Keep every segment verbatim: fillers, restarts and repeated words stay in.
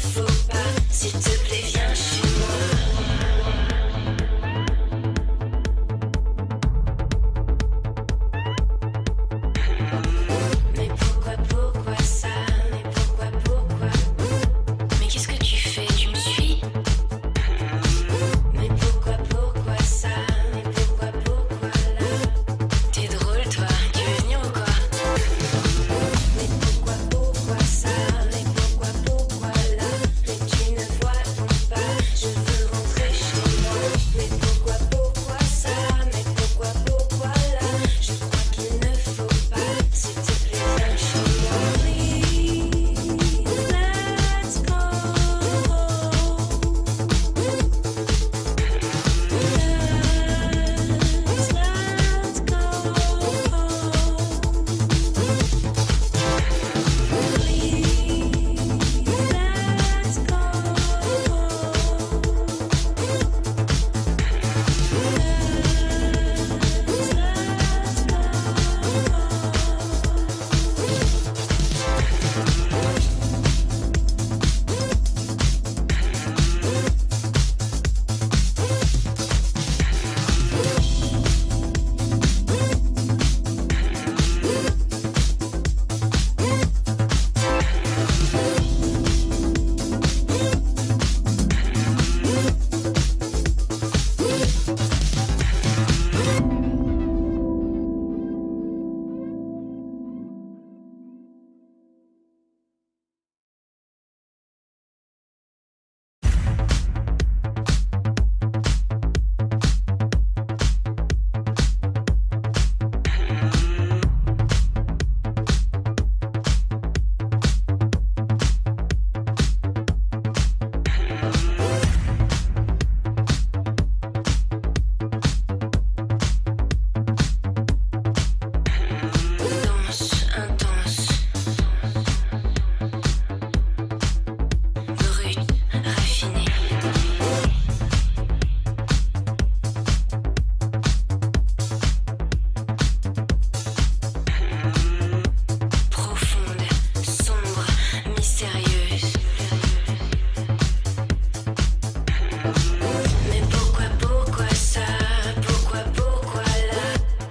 faut pas, s'il te plaît, viens chez moi. Mais pourquoi, pourquoi ça? Mais pourquoi, pourquoi? Mais qu'est-ce que tu fais? Tu me suis? Mais pourquoi, pourquoi ça? Mais pourquoi, pourquoi là? T'es drôle toi, tu veux venir ou quoi? Mais pourquoi, pourquoi ça? Mais pourquoi, pourquoi là? Mais tu ne vois donc pas, je veux rentrer chez moi. Mais pourquoi, pourquoi ça? Mais pourquoi, pourquoi là? Je crois qu'il ne faut pas, s'il te plaît, viens chez moi. Please, let's go. Let's, let's go. Danse intense, brute, raffinée, profonde, sombre, mystérieuse. Mais pourquoi, pourquoi ça? Pourquoi, pourquoi là?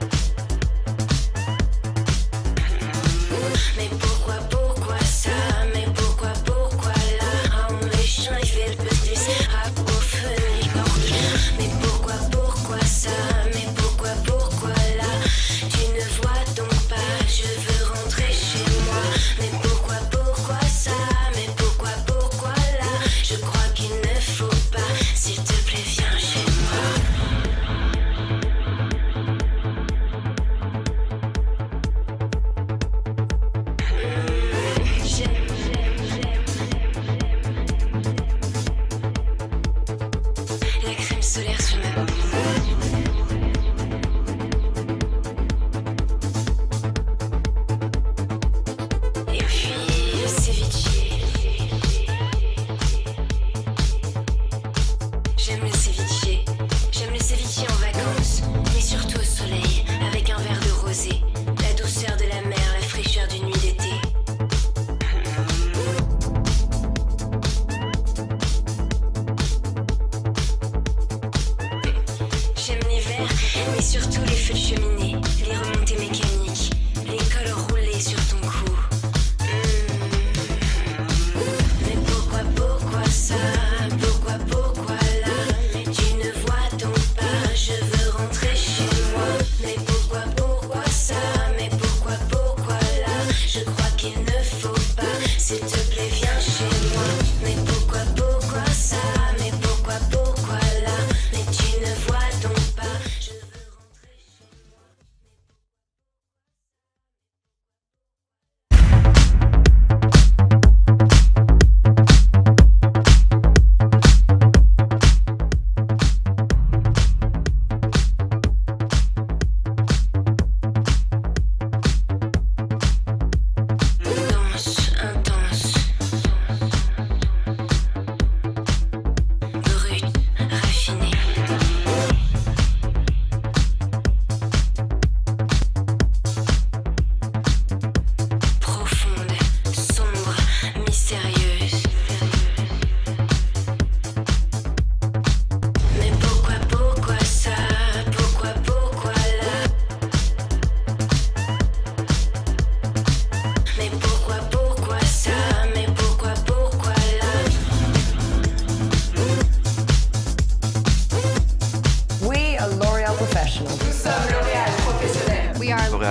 Mais pourquoi, pourquoi ça? Mais pourquoi, pourquoi là? En méchant, je vais le plus approfondir. Mais pourquoi, pourquoi ça? Mais pourquoi, pourquoi là? Tu ne vois donc pas, je veux rentrer chez moi. Mais pourquoi, pourquoi ça? Mais pourquoi, pourquoi là? Je crois qu'il ne faut pas, s'il te plaît, viens chez moi. J'aime, j'aime, j'aime, la crème solaire sur ma peau. Et puis le ceviche. J'aime le ceviche. J'aime le ceviche en vacances, mais surtout au soleil, avec un verre de rosé, la douceur de la mer, la fraîcheur d'une nuit d'été. J'aime l'hiver, mais surtout les feux de cheminée, les remontées mécaniques, les cols roulés sur ton cou. Mmh. Mais pourquoi, pourquoi ça? Pourquoi, pourquoi là? Mais tu ne vois donc pas, je veux rentrer chez moi. Mais pourquoi, pourquoi ça? Mais pourquoi, pourquoi là? Je crois qu'il ne faut pas, s'il te plaît, viens chez moi. Mais pourquoi, pourquoi ça? Mais pourquoi, pourquoi là? Mais tu ne vois donc pas, je veux rentrer chez moi.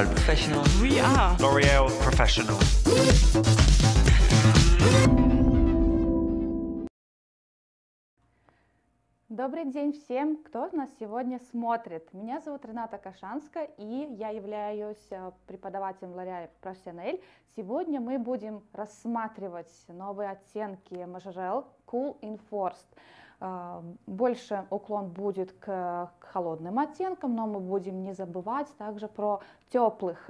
L'Oréal Professional. We are L'Oréal Professional. Добрый день всем, кто нас сегодня смотрит. Меня зовут Рената Кашанска, и я являюсь преподавателем L'Oréal Professionnel. Сегодня мы будем рассматривать новые оттенки Majirel Cool Inforced. Больше уклон будет к холодным оттенкам, но мы будем не забывать также про теплых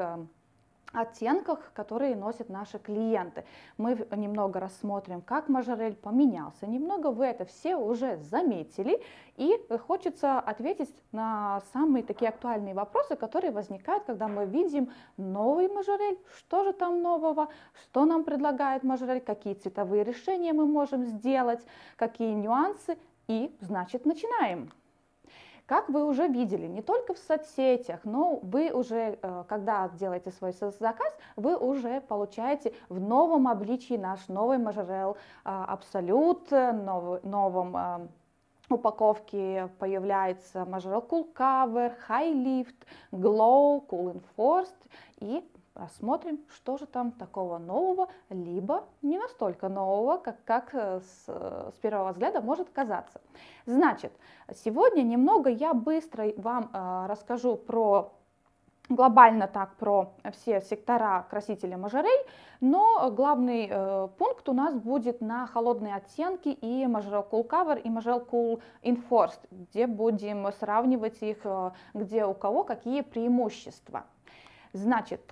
оттенках, которые носят наши клиенты. Мы немного рассмотрим, как Majirel поменялся, немного вы это все уже заметили, и хочется ответить на самые такие актуальные вопросы, которые возникают, когда мы видим новый Majirel, что же там нового, что нам предлагает Majirel, какие цветовые решения мы можем сделать, какие нюансы, и значит начинаем. Как вы уже видели, не только в соцсетях, но вы уже, когда делаете свой заказ, вы уже получаете в новом обличии наш новый Majirel Absolute, в новом упаковке появляется Majirel Cool Cover, High Lift, Glow, Cool Inforced, и посмотрим, что же там такого нового, либо не настолько нового, как, как с, с первого взгляда может казаться. Значит, сегодня немного я быстро вам э, расскажу про, глобально так, про все сектора красителя Majirel, но главный э, пункт у нас будет на холодные оттенки и Majirel Cool Cover и Majirel Cool Inforced, где будем сравнивать их, э, где у кого какие преимущества. Значит,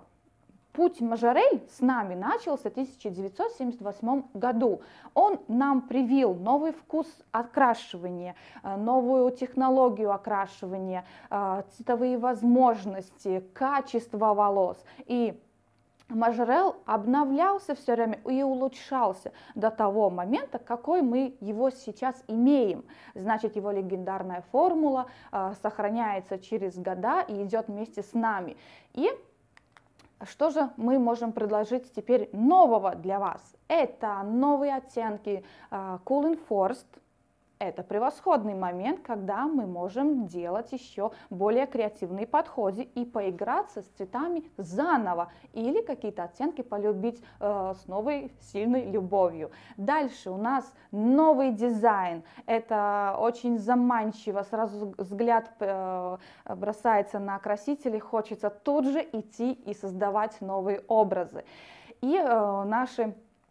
путь Majirel с нами начался в тысяча девятьсот семьдесят восьмом году. Он нам привил новый вкус окрашивания, новую технологию окрашивания, цветовые возможности, качество волос. И Majirel обновлялся все время и улучшался до того момента, какой мы его сейчас имеем. Значит, его легендарная формула э, сохраняется через года и идет вместе с нами. И что же мы можем предложить теперь нового для вас? Это новые оттенки э, Cool Inforced. Это превосходный момент, когда мы можем делать еще более креативные подходы и поиграться с цветами заново или какие-то оттенки полюбить э, с новой сильной любовью. Дальше у нас новый дизайн. Это очень заманчиво, сразу взгляд э, бросается на красители, хочется тут же идти и создавать новые образы. И э, наши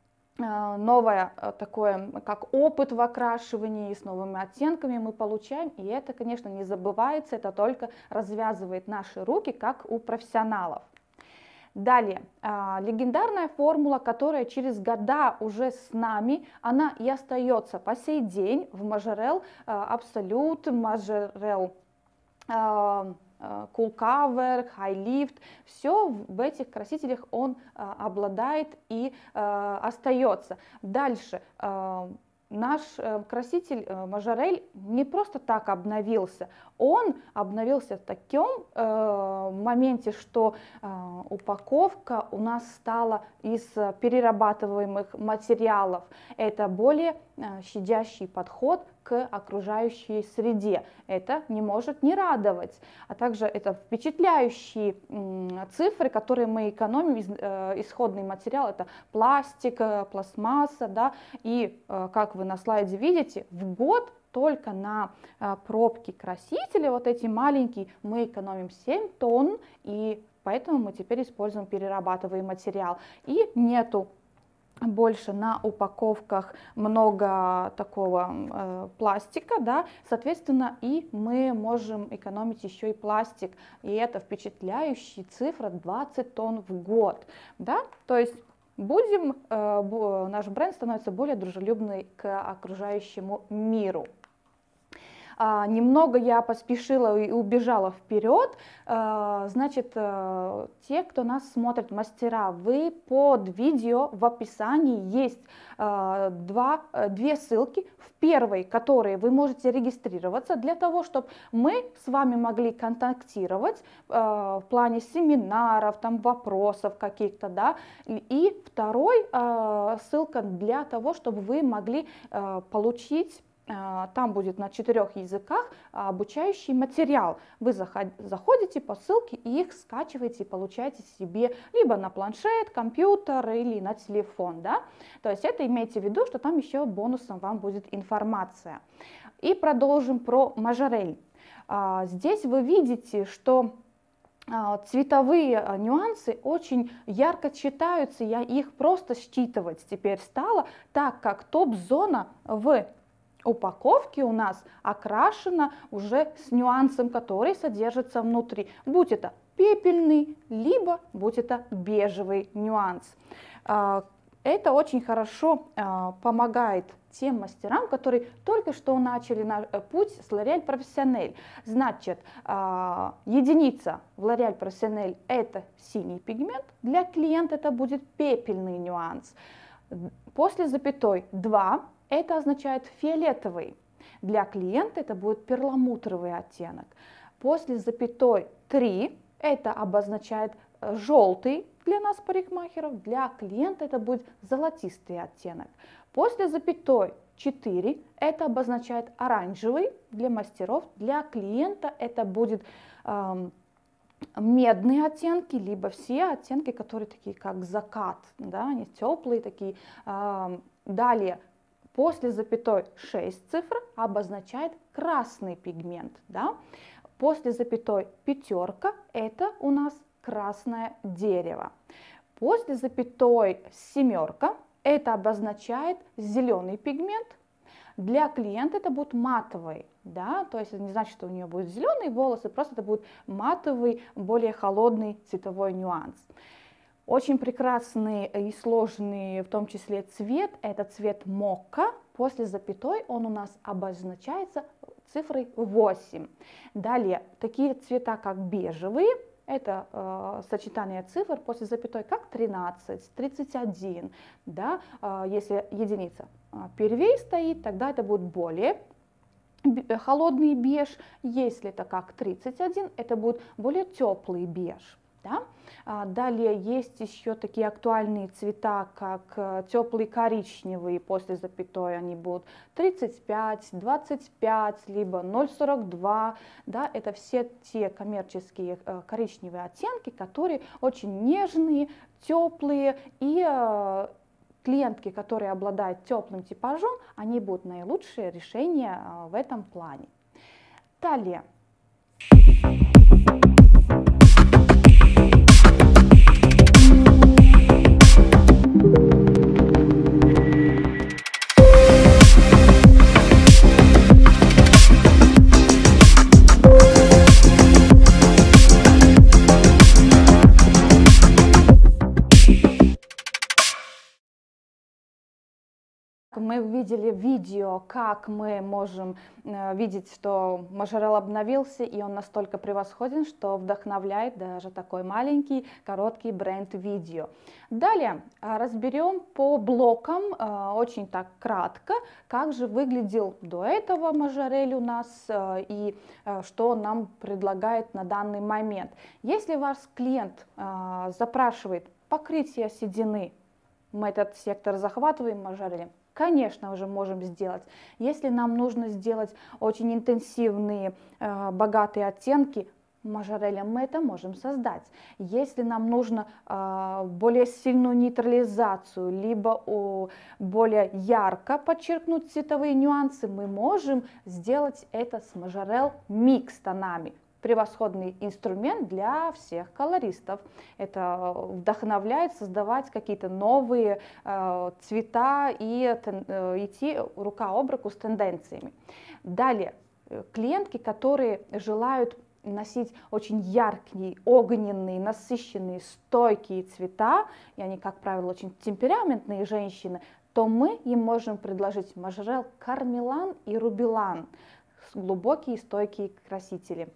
новое такое, как опыт в окрашивании с новыми оттенками мы получаем, и это, конечно, не забывается, это только развязывает наши руки, как у профессионалов. Далее, легендарная формула, которая через года уже с нами, она и остается по сей день в Majirel Absolute, Majirel Cool Cover, High Lift, все в этих красителях он а, обладает и а, остается. Дальше а, наш а, краситель а, Majirel не просто так обновился, он обновился в таком а, моменте, что а, упаковка у нас стала из перерабатываемых материалов. Это более а, щадящий подход к окружающей среде. Это не может не радовать. А также это впечатляющие цифры, которые мы экономим. Исходный материал — это пластик, пластмасса, да, и как вы на слайде видите, в год только на пробки красителя, вот эти маленькие, мы экономим семь тонн, и поэтому мы теперь используем перерабатываемый материал. И нету больше на упаковках много такого э, пластика, да, соответственно, и мы можем экономить еще и пластик, и это впечатляющая цифра двадцать тонн в год, да, то есть будем, э, наш бренд становится более дружелюбный к окружающему миру. А, немного я поспешила и убежала вперед. А, значит, а, те, кто нас смотрит, мастера, вы под видео в описании есть а, два, две ссылки. В первой, которые вы можете регистрироваться для того, чтобы мы с вами могли контактировать а, в плане семинаров, там, вопросов каких-то, да. И второй а, ссылка для того, чтобы вы могли а, получить там будет на четырех языках обучающий материал. Вы заходите по ссылке и их скачиваете и получаете себе либо на планшет, компьютер или на телефон. Да? То есть это имейте в виду, что там еще бонусом вам будет информация. И продолжим про Majirel. Здесь вы видите, что цветовые нюансы очень ярко читаются, я их просто считывать теперь стала, так как топ-зона в упаковке у нас окрашена уже с нюансом, который содержится внутри, будь это пепельный, либо будь это бежевый нюанс. Это очень хорошо помогает тем мастерам, которые только что начали на путь с L'Oréal Professionnel. Значит, единица в L'Oréal Professionnel это синий пигмент, для клиента это будет пепельный нюанс. После запятой два это означает фиолетовый, для клиента это будет перламутровый оттенок. После запятой три это обозначает желтый, для нас парикмахеров, для клиента это будет золотистый оттенок. После запятой четыре это обозначает оранжевый, для мастеров, для клиента это будет э, медные оттенки, либо все оттенки, которые такие как закат, да, они теплые такие. Э, далее, после запятой шесть цифр обозначает красный пигмент, да. После запятой пятерка это у нас красное дерево. После запятой семерка это обозначает зеленый пигмент. Для клиента это будет матовый, да, то есть это не значит, что у нее будут зеленые волосы, просто это будет матовый, более холодный цветовой нюанс. Очень прекрасный и сложный, в том числе цвет, это цвет мокка. После запятой он у нас обозначается цифрой восемь. Далее такие цвета, как бежевые. Это э, сочетание цифр после запятой как тринадцать, тридцать один, да, э, если единица э, первей стоит, тогда это будет более холодный беж, если это как тридцать один, это будет более теплый беж. Да? А далее есть еще такие актуальные цвета, как теплый коричневый, после запятой они будут тридцать пять, двадцать пять, либо ноль сорок два. Да? Это все те коммерческие коричневые оттенки, которые очень нежные, теплые, и клиентки, которые обладают теплым типажом, они будут наилучшие решения в этом плане. Далее. Мы видели видео, как мы можем э, видеть, что Majirel обновился, и он настолько превосходен, что вдохновляет даже такой маленький, короткий бренд-видео. Далее э, разберем по блокам, э, очень так кратко, как же выглядел до этого Majirel у нас э, и э, что он нам предлагает на данный момент. Если ваш клиент э, запрашивает покрытие седины, мы этот сектор захватываем Majirel, конечно, уже можем сделать. Если нам нужно сделать очень интенсивные, э, богатые оттенки, Majirel мы это можем создать. Если нам нужно э, более сильную нейтрализацию, либо о, более ярко подчеркнуть цветовые нюансы, мы можем сделать это с Majirel микс тонами. Превосходный инструмент для всех колористов. Это вдохновляет создавать какие-то новые э, цвета и э, идти рука об руку с тенденциями. Далее, клиентки, которые желают носить очень яркие, огненные, насыщенные, стойкие цвета, и они, как правило, очень темпераментные женщины, то мы им можем предложить Majirel Carmillan и Rubilan, глубокие стойкие красители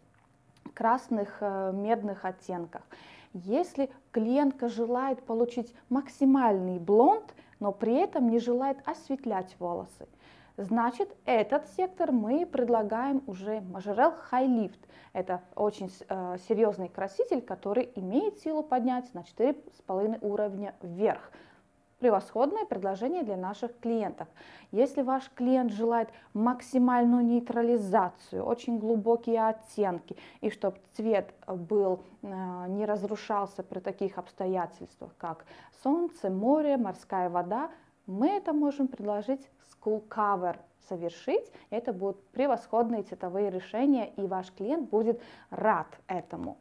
красных э, медных оттенках. Если клиентка желает получить максимальный блонд, но при этом не желает осветлять волосы, значит, этот сектор мы предлагаем уже Majirel High Lift. Это очень э, серьезный краситель, который имеет силу поднять на четыре с половиной уровня вверх. превосходное предложение для наших клиентов. Если ваш клиент желает максимальную нейтрализацию, очень глубокие оттенки, и чтобы цвет был, не разрушался при таких обстоятельствах, как солнце, море, морская вода, мы это можем предложить с Cool Cover совершить. Это будут превосходные цветовые решения, и ваш клиент будет рад этому.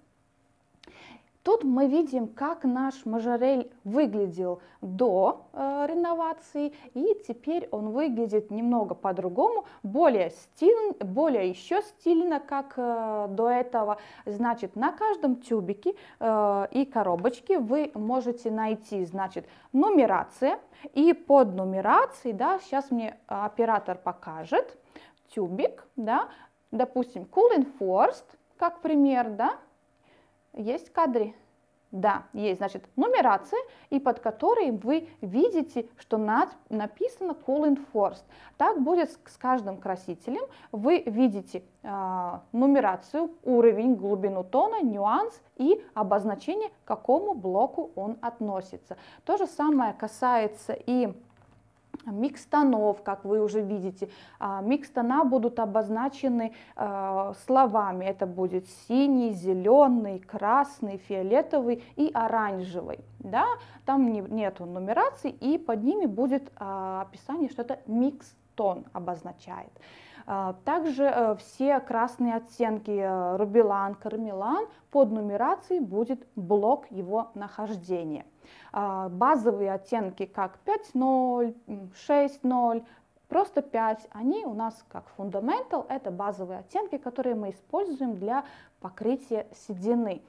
Тут мы видим, как наш Majirel выглядел до э, реновации, и теперь он выглядит немного по-другому, более стильно, более еще стильно, как э, до этого. Значит, на каждом тюбике э, и коробочке вы можете найти, значит, нумерация, и под нумерацией, да, сейчас мне оператор покажет тюбик, да, допустим, Cool Inforced, как пример, да. Есть в кадре? Да, есть, значит, нумерация, и под которой вы видите, что над, написано Cool Inforced. Так будет с, с каждым красителем. Вы видите э, нумерацию, уровень, глубину тона, нюанс и обозначение, к какому блоку он относится. То же самое касается и микс тонов, как вы уже видите. Микс тона будут обозначены э, словами. Это будет синий, зеленый, красный, фиолетовый и оранжевый. Да? Там не, нету нумераций, и под ними будет э, описание, что это микс тон обозначает. Э, также э, все красные оттенки э, рубелан, кармелан, под нумерацией будет блок его нахождения. Базовые оттенки, как пять ноль, шесть ноль, просто пять, они у нас как fundamental, это базовые оттенки, которые мы используем для покрытия седины.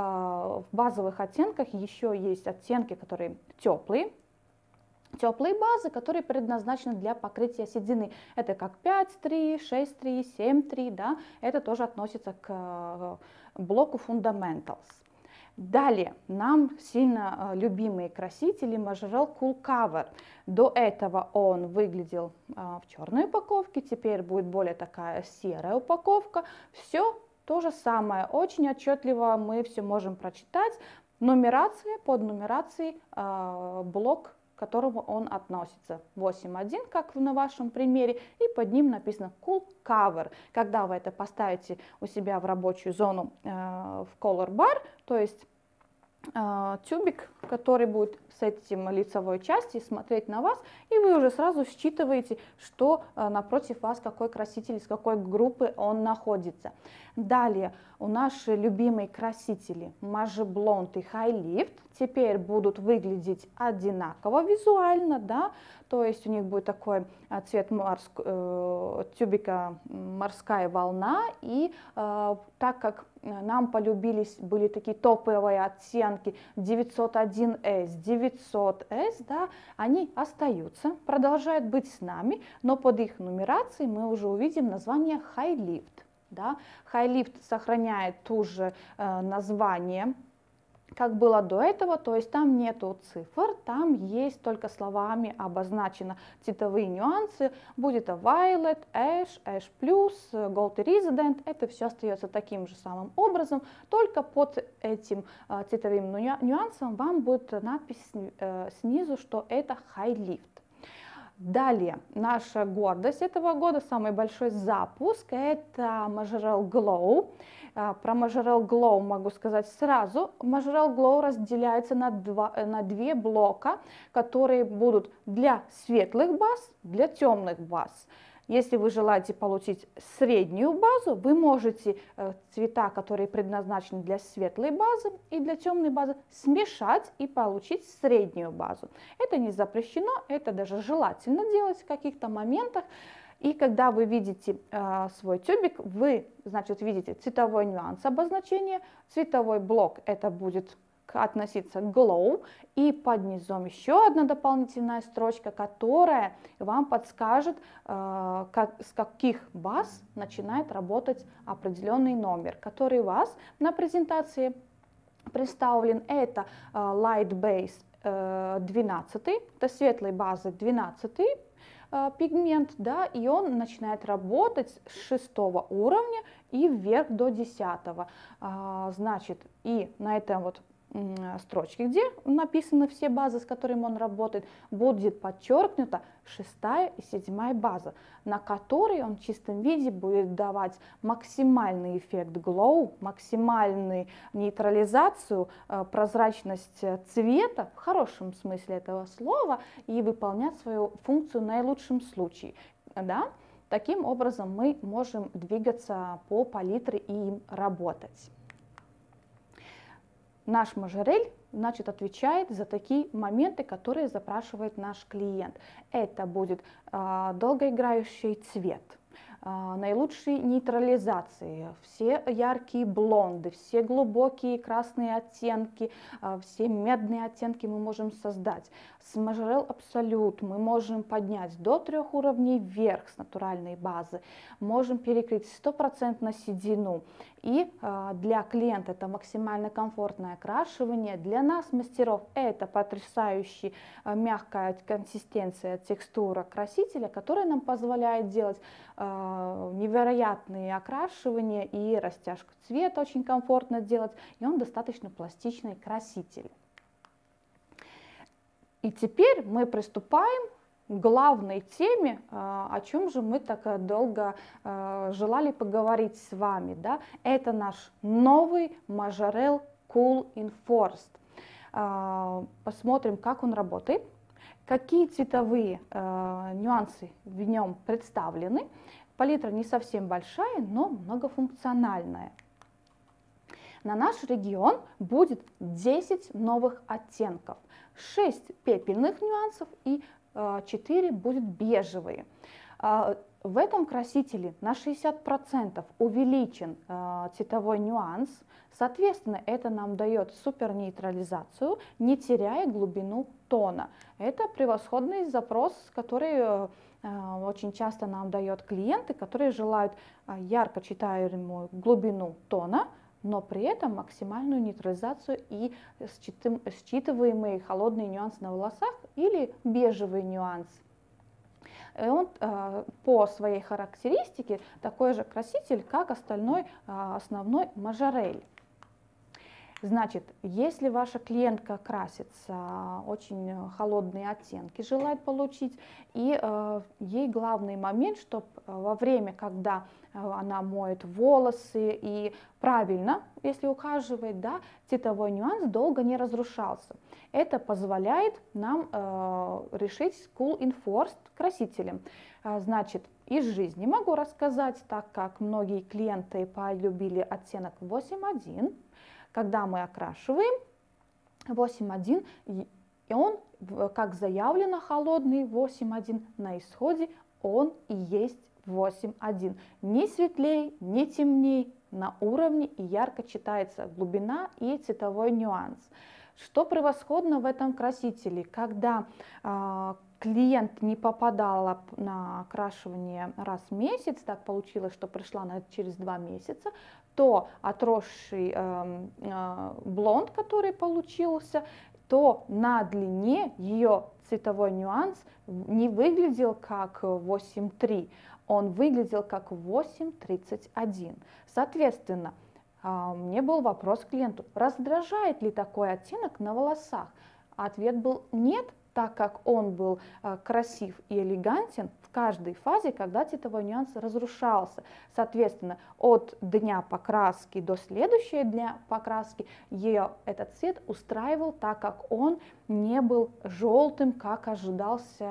В базовых оттенках еще есть оттенки, которые теплые, теплые базы, которые предназначены для покрытия седины. Это как пять три, шесть три, семь три, да, это тоже относится к блоку fundamentals. Далее, нам сильно э, любимые красители Majirel Cool Cover. До этого он выглядел э, в черной упаковке, теперь будет более такая серая упаковка. Все то же самое, очень отчетливо мы все можем прочитать. Нумерация, под нумерацией э, блок, к которому он относится. восемь один, как на вашем примере, и под ним написано Cool Cover. Когда вы это поставите у себя в рабочую зону э, в Color Bar, то есть э, тюбик, который будет с этим лицевой части смотреть на вас, и вы уже сразу считываете, что э, напротив вас какой краситель, из какой группы он находится. Далее, у наши любимые красители Majirel Blonde и High Lift теперь будут выглядеть одинаково визуально, да, то есть у них будет такой цвет морск, э, тюбика морская волна, и э, так как нам полюбились, были такие топовые оттенки девятьсот один эс, девятьсот эс, да, они остаются, продолжают быть с нами, но под их нумерацией мы уже увидим название High Lift. Да. High Lift сохраняет ту же э, название, как было до этого, то есть там нету цифр, там есть только словами обозначено цветовые нюансы, будет Violet, Ash, Ash Plus, Gold Resident, это все остается таким же самым образом, только под этим э, цветовым нюансом вам будет надпись э, снизу, что это High Lift. Далее, наша гордость этого года, самый большой запуск, это Majirel Glow. Про Majirel Glow могу сказать сразу. Majirel Glow разделяется на, два, на две блока, которые будут для светлых баз, для темных баз. Если вы желаете получить среднюю базу, вы можете э, цвета, которые предназначены для светлой базы и для темной базы, смешать и получить среднюю базу. Это не запрещено, это даже желательно делать в каких-то моментах. И когда вы видите э, свой тюбик, вы, значит, видите цветовой нюанс обозначения, цветовой блок это будет относиться к Glow, и под низом еще одна дополнительная строчка, которая вам подскажет, э, как, с каких баз начинает работать определенный номер, который у вас на презентации представлен. Это э, Light Base э, двенадцать, это светлой базы двенадцать э, пигмент, да, и он начинает работать с шестого уровня и вверх до десятого. Э, значит, и на этом вот строчке, где написаны все базы, с которыми он работает, будет подчеркнута шестая и седьмая база, на которой он в чистом виде будет давать максимальный эффект glow, максимальную нейтрализацию, прозрачность цвета, в хорошем смысле этого слова, и выполнять свою функцию в наилучшем случае. Да? Таким образом мы можем двигаться по палитре и им работать. Наш Majirel, значит, отвечает за такие моменты, которые запрашивает наш клиент. Это будет э, долгоиграющий цвет, э, наилучшие нейтрализации, все яркие блонды, все глубокие красные оттенки, э, все медные оттенки мы можем создать. С Majirel Absolute мы можем поднять до трех уровней вверх с натуральной базы, можем перекрыть стопроцентно седину. И э, для клиента это максимально комфортное окрашивание, для нас, мастеров, это потрясающая э, мягкая консистенция, текстура красителя, которая нам позволяет делать э, невероятные окрашивания, и растяжку цвета очень комфортно делать, и он достаточно пластичный краситель. И теперь мы приступаем к главной теме, о чем же мы так долго желали поговорить с вами. Да? Это наш новый Majirel Cool Inforced. Посмотрим, как он работает, какие цветовые нюансы в нем представлены. Палитра не совсем большая, но многофункциональная. На наш регион будет десять новых оттенков, шесть пепельных нюансов и четыре будет бежевые. В этом красителе на шестьдесят процентов увеличен цветовой нюанс, соответственно, это нам дает супер нейтрализацию, не теряя глубину тона. Это превосходный запрос, который очень часто нам дает клиенты, которые желают ярко читаемую глубину тона, но при этом максимальную нейтрализацию и считываемые холодные нюансы на волосах или бежевый нюанс. И он э, по своей характеристике такой же краситель, как остальной э, основной Majirel. Значит, если ваша клиентка красится, очень холодные оттенки желает получить, и э, ей главный момент, чтобы во время, когда она моет волосы и правильно, если ухаживает, да, цветовой нюанс долго не разрушался. Это позволяет нам э, решить с Cool Inforced красителем. Э, значит, из жизни могу рассказать, так как многие клиенты полюбили оттенок восемь один. Когда мы окрашиваем восемь один, и он, как заявлено, холодный восемь один, на исходе он и есть восемь один. Ни светлее, ни темнее, на уровне и ярко читается глубина и цветовой нюанс. Что превосходно в этом красителе, когда э, клиент не попадала на окрашивание раз в месяц, так получилось, что пришла на через два месяца, то отросший э, э, блонд, который получился, то на длине ее цветовой нюанс не выглядел как восемь три, он выглядел как восемь тридцать один. Соответственно, мне был вопрос к клиенту, раздражает ли такой оттенок на волосах? Ответ был нет, так как он был красив и элегантен в каждой фазе, когда цветовой нюанс разрушался. Соответственно, от дня покраски до следующего дня покраски ее этот цвет устраивал, так как он не был желтым, как ожидался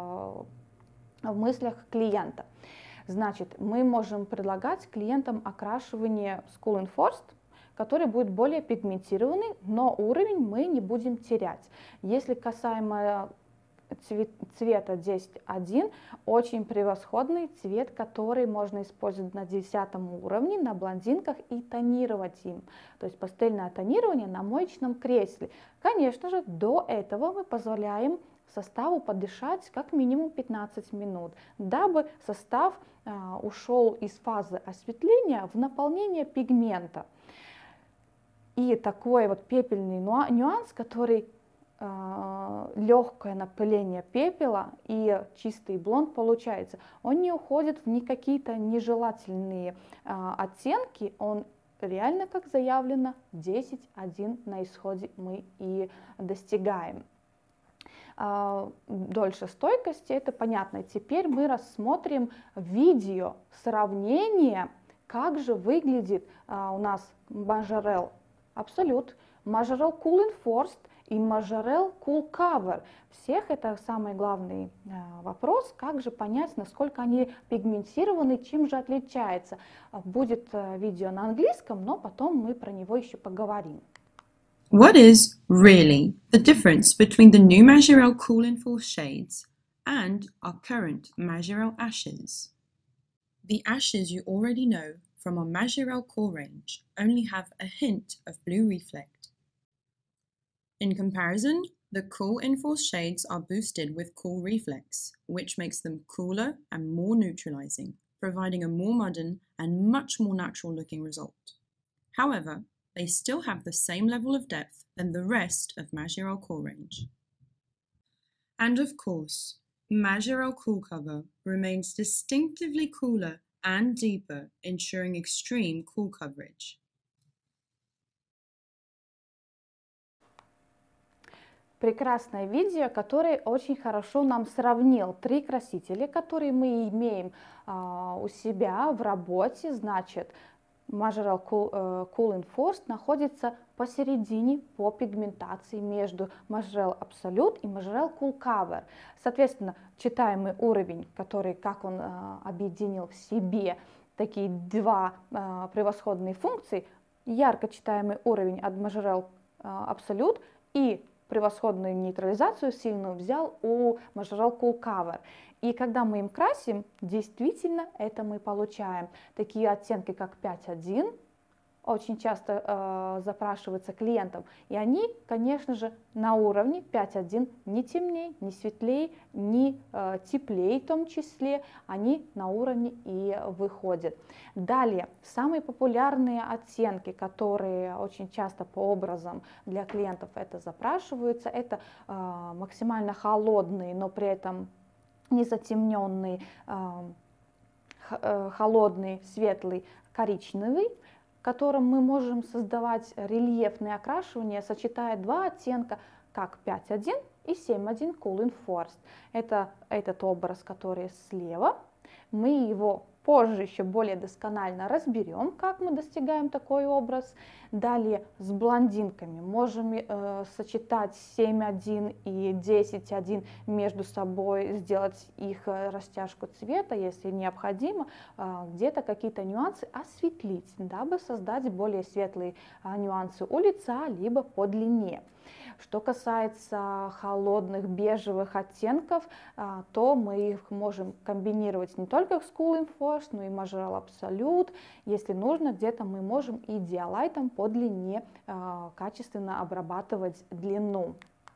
в мыслях клиента. Значит, мы можем предлагать клиентам окрашивание с Cool Inforced, который будет более пигментированный, но уровень мы не будем терять. Если касаемо цвет, цвета десять один, очень превосходный цвет, который можно использовать на десятом уровне на блондинках и тонировать им. То есть пастельное тонирование на моечном кресле. Конечно же, до этого мы позволяем составу подышать как минимум пятнадцать минут, дабы состав э, ушел из фазы осветления в наполнение пигмента. И такой вот пепельный нюанс, который э, легкое напыление пепела и чистый блонд получается, он не уходит в ни какие-то нежелательные э, оттенки, он реально, как заявлено, десять один на исходе мы и достигаем. Дольше стойкости, это понятно. Теперь мы рассмотрим видео сравнение, как же выглядит у нас Majirel Absolute, Majirel Cool Inforced и Majirel Cool Cover. Всех это самый главный вопрос, как же понять, насколько они пигментированы, чем же отличается. Будет видео на английском, но потом мы про него еще поговорим. What is, really, the difference between the new Majirel Cool Inforced shades and our current Majirel Ashes? The ashes you already know from our Majirel core range only have a hint of blue reflect. In comparison, the Cool Inforced shades are boosted with Cool Reflex, which makes them cooler and more neutralizing, providing a more modern and much more natural looking result. However, they still have the same level of depth than the rest of Majirel core range. And of course, Majirel Cool Cover remains distinctively cooler and deeper, ensuring extreme cool coverage. Прекрасное видео, которое очень хорошо нам сравнил три красителя, которые мы имеем а, у себя в работе. Значит, Majirel Cool, uh, Cool Inforced находится посередине по пигментации между Majirel Absolute и Majirel Cool Cover. Соответственно, читаемый уровень, который, как он uh, объединил в себе такие два uh, превосходные функции, ярко читаемый уровень от Majirel uh, Absolute и превосходную нейтрализацию сильную взял у Majirel Cool Cover. И когда мы им красим, действительно это мы получаем. Такие оттенки, как пять один, очень часто э, запрашиваются клиентам. И они, конечно же, на уровне пять один, не темнее, не светлее, не э, теплее в том числе. Они на уровне и выходят. Далее, самые популярные оттенки, которые очень часто по образам для клиентов это запрашиваются, это э, максимально холодные, но при этом не затемненный, холодный, светлый, коричневый, которым мы можем создавать рельефные окрашивания, сочетая два оттенка, как пять один и семь один Cool Inforced. Это этот образ, который слева. Мы его позже еще более досконально разберем, как мы достигаем такой образ. Далее с блондинками можем э, сочетать семь один и десять один между собой, сделать их растяжку цвета, если необходимо, э, где-то какие-то нюансы осветлить, дабы создать более светлые э, нюансы у лица, либо по длине. Что касается холодных бежевых оттенков, то мы их можем комбинировать не только с Cool Inforced, но и Majirel Absolute. Если нужно, где-то мы можем и диалайтом по длине качественно обрабатывать длину.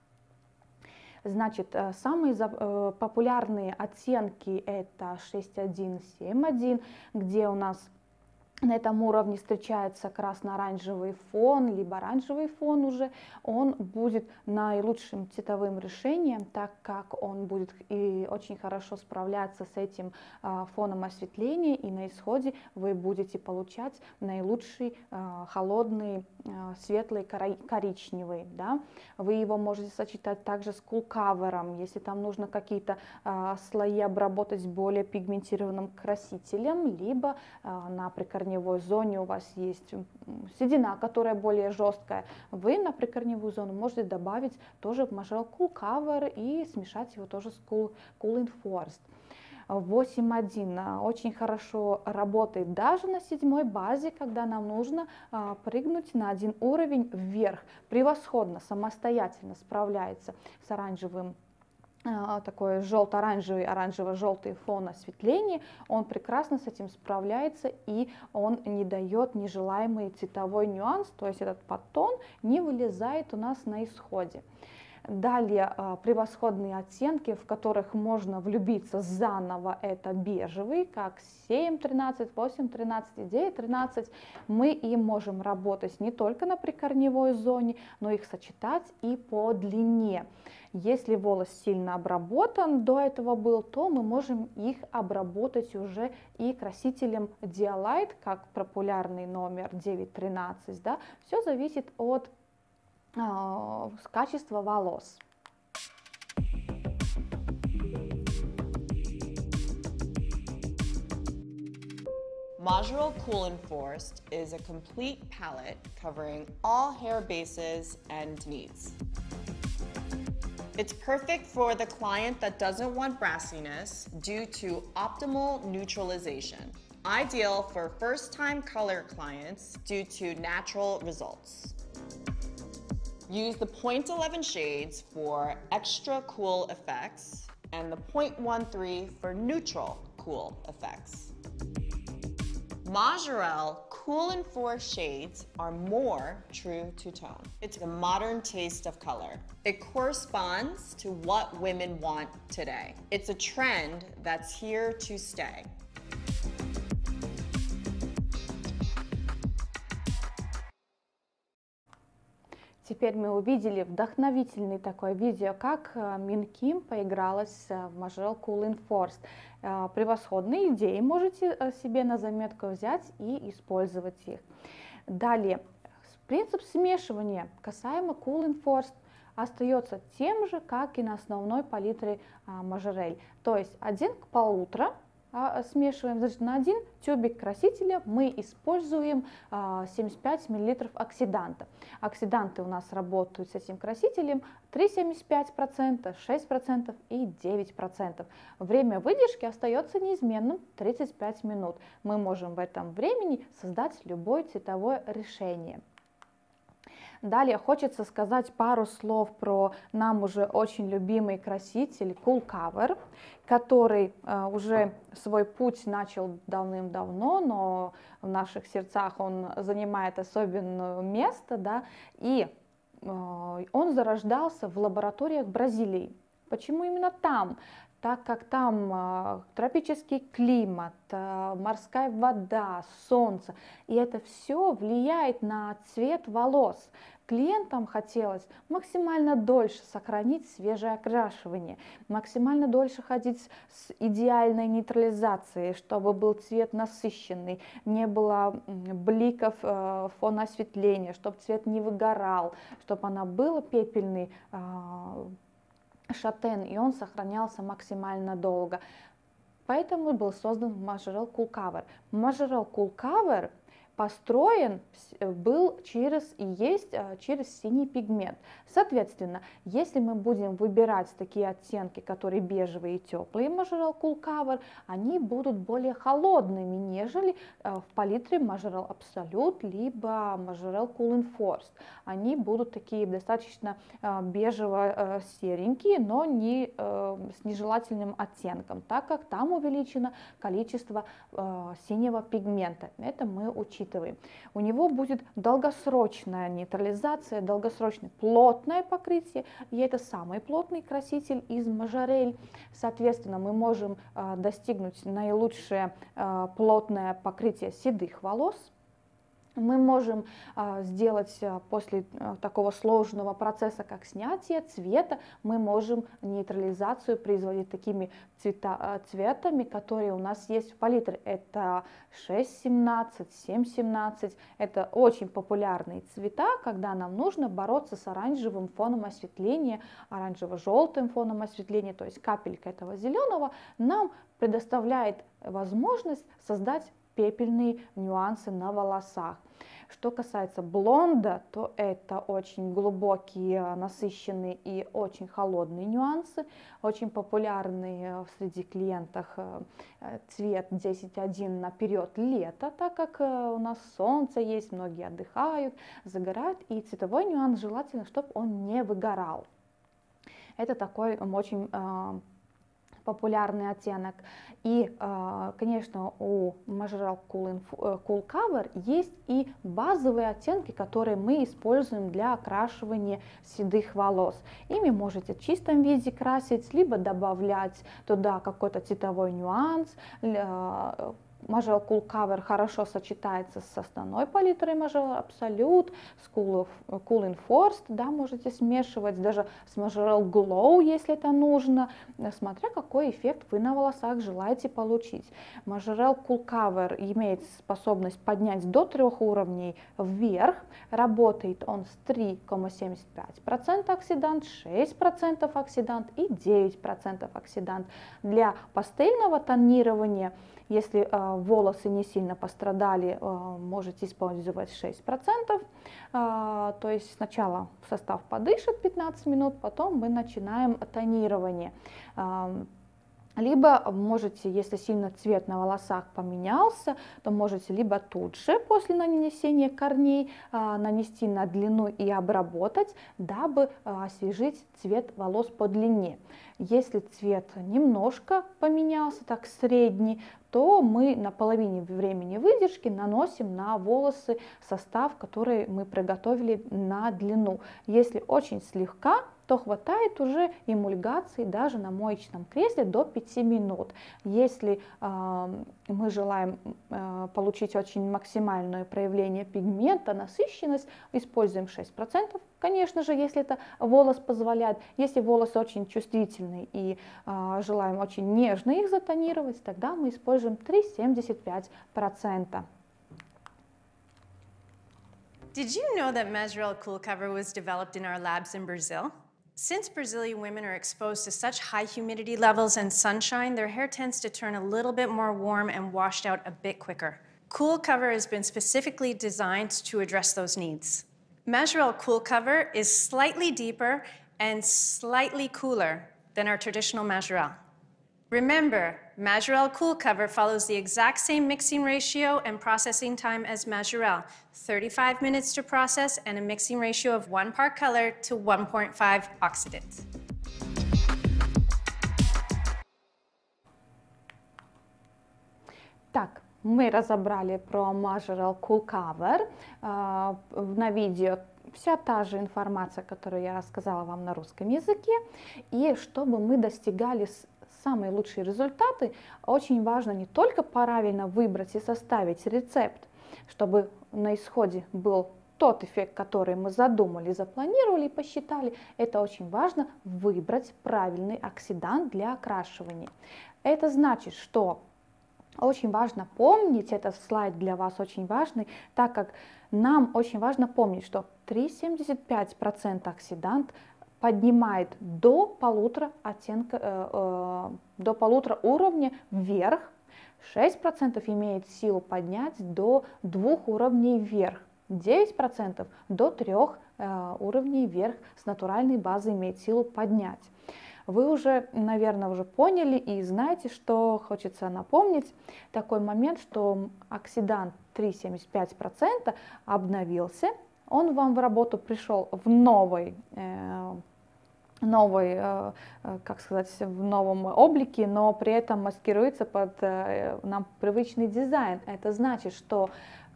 Значит, самые популярные оттенки это шесть один, семь один, где у нас на этом уровне встречается красно-оранжевый фон, либо оранжевый фон уже, он будет наилучшим цветовым решением, так как он будет и очень хорошо справляться с этим а, фоном осветления, и на исходе вы будете получать наилучший а, холодный, а, светлый коричневый. Да? Вы его можете сочетать также с Cool Cover, если там нужно какие-то а, слои обработать с более пигментированным красителем, либо а, на прикорневой зоне у вас есть седина, которая более жесткая, вы на прикорневую зону можете добавить тоже Majirel Cool Cover и смешать его тоже с Cool, Cool Inforced. восемь один очень хорошо работает даже на седьмой базе, когда нам нужно а, прыгнуть на один уровень вверх. Превосходно, самостоятельно справляется с оранжевым, такой желто-оранжевый, оранжево-желтый фон осветления, он прекрасно с этим справляется, и он не дает нежелаемый цветовой нюанс, то есть этот подтон не вылезает у нас на исходе. Далее превосходные оттенки, в которых можно влюбиться заново, это бежевый, как семь тринадцать, восемь тринадцать, девять тринадцать. Мы им можем работать не только на прикорневой зоне, но их сочетать и по длине. Если волос сильно обработан до этого был, то мы можем их обработать уже и красителем Dialight, как популярный номер девять тринадцать. Да? Все зависит от э, качества волос. Majirel Cool Inforced is a complete palette covering all hair bases and needs. It's perfect for the client that doesn't want brassiness due to optimal neutralization. Ideal for first-time color clients due to natural results. Use the point eleven shades for extra cool effects and the point thirteen for neutral cool effects. Majirel Cool Inforced shades are more true to tone. It's a modern taste of color. It corresponds to what women want today. It's a trend that's here to stay. Теперь мы увидели вдохновительное такое видео, как Мин Ким поигралась в Majirel Cool Inforced. Превосходные идеи можете себе на заметку взять и использовать их. Далее, принцип смешивания касаемо Cool Inforced остается тем же, как и на основной палитре Majirel. То есть один к полутора смешиваем, значит, на один тюбик красителя мы используем семьдесят пять миллилитров оксиданта. Оксиданты у нас работают с этим красителем три целых семьдесят пять сотых процента, шесть процентов и девять процентов. Время выдержки остается неизменным тридцать пять минут. Мы можем в этом времени создать любое цветовое решение. Далее хочется сказать пару слов про нам уже очень любимый краситель Cool Cover, который э, уже свой путь начал давным-давно, но в наших сердцах он занимает особенное место, да, и э, он зарождался в лабораториях Бразилии. Почему именно там? Так как там э, тропический климат, э, морская вода, солнце, и это все влияет на цвет волос. Клиентам хотелось максимально дольше сохранить свежее окрашивание, максимально дольше ходить с идеальной нейтрализацией, чтобы был цвет насыщенный, не было бликов э, фона осветления, чтобы цвет не выгорал, чтобы она была пепельный, э, шатен, и он сохранялся максимально долго. Поэтому был создан Majirel Cool Cover. Majirel Cool Cover построен был через и есть через синий пигмент. Соответственно, если мы будем выбирать такие оттенки, которые бежевые и теплые Majirel Cool Cover, они будут более холодными, нежели в палитре Majirel Absolute либо Majirel Cool Inforced. Они будут такие достаточно бежево-серенькие, но не с нежелательным оттенком, так как там увеличено количество синего пигмента. Это мы учитываем. У него будет долгосрочная нейтрализация, долгосрочное плотное покрытие, и это самый плотный краситель из Majirel. Соответственно, мы можем э, достигнуть наилучшее э, плотное покрытие седых волос. Мы можем а, сделать а, после а, такого сложного процесса, как снятие цвета, мы можем нейтрализацию производить такими цвета, а, цветами, которые у нас есть в палитре. Это шесть семнадцать, семь семнадцать. Это очень популярные цвета, когда нам нужно бороться с оранжевым фоном осветления, оранжево-желтым фоном осветления, то есть капелька этого зеленого нам предоставляет возможность создать пепельные нюансы на волосах. Что касается блонда, то это очень глубокие, насыщенные и очень холодные нюансы, очень популярный среди клиентов цвет десять один на период лета, так как у нас солнце есть, многие отдыхают, загорают, и цветовой нюанс желательно, чтобы он не выгорал. Это такой очень популярный оттенок. И, конечно, у Majirel Cool, Cool Cover есть и базовые оттенки, которые мы используем для окрашивания седых волос. Ими можете в чистом виде красить, либо добавлять туда какой-то цветовой нюанс. Majirel Cool Cover хорошо сочетается с основной палитрой Majirel Absolute, с Cool, Cool Inforced, да, можете смешивать, даже с Majirel Glow, если это нужно, смотря какой эффект вы на волосах желаете получить. Majirel Cool Cover имеет способность поднять до трех уровней вверх, работает он с три целых семьдесят пять сотых процента оксидант, шесть процентов оксидант и девять процентов оксидант. Для пастельного тонирования, если э, волосы не сильно пострадали, э, можете использовать шесть процентов. Э, то есть сначала состав подышит пятнадцать минут, потом мы начинаем тонирование. Э, Либо можете, если сильно цвет на волосах поменялся, то можете либо тут же после нанесения корней э, нанести на длину и обработать, дабы э, освежить цвет волос по длине. Если цвет немножко поменялся, так средний, то мы на половине времени выдержки наносим на волосы состав, который мы приготовили на длину. Если очень слегка, то хватает уже эмульгации даже на моечном кресле до пяти минут. Если э, мы желаем э, получить очень максимальное проявление пигмента, насыщенность, используем шесть процентов. Конечно же, если это волос позволяет. Если волосы очень чувствительные и э, желаем очень нежно их затонировать, тогда мы используем три целых семьдесят пять сотых процента. Did you know that Majirel Cool Cover was developed in our labs in Brazil? Since Brazilian women are exposed to such high humidity levels and sunshine, their hair tends to turn a little bit more warm and washed out a bit quicker. Cool Cover has been specifically designed to address those needs. Majirel Cool Cover is slightly deeper and slightly cooler than our traditional Majirel. Remember, Majirel Cool Cover follows the exact same mixing ratio and processing time as Majirel, thirty-five minutes to process and a mixing ratio of one part color to one point five oxidant. Так, мы разобрали про Majirel Cool Cover. На видео вся та же информация, которую я рассказала вам на русском языке. И чтобы мы достигали самые лучшие результаты, очень важно не только правильно выбрать и составить рецепт, чтобы на исходе был тот эффект, который мы задумали, запланировали и посчитали. Это очень важно выбрать правильный оксидант для окрашивания. Это значит, что очень важно помнить, этот слайд для вас очень важный, так как нам очень важно помнить, что три целых семьдесят пять сотых процента оксидант поднимает до полутора оттенка, э, э, до полутора уровня вверх, шесть процентов имеет силу поднять до двух уровней вверх, девять процентов до трех э, уровней вверх с натуральной базы имеет силу поднять. Вы уже, наверное, уже поняли и знаете, что хочется напомнить. Такой момент, что оксидант три целых семьдесят пять сотых процента обновился. Он вам в работу пришел в новой, э, новой э, как сказать, в новом облике, но при этом маскируется под э, нам привычный дизайн. Это значит, что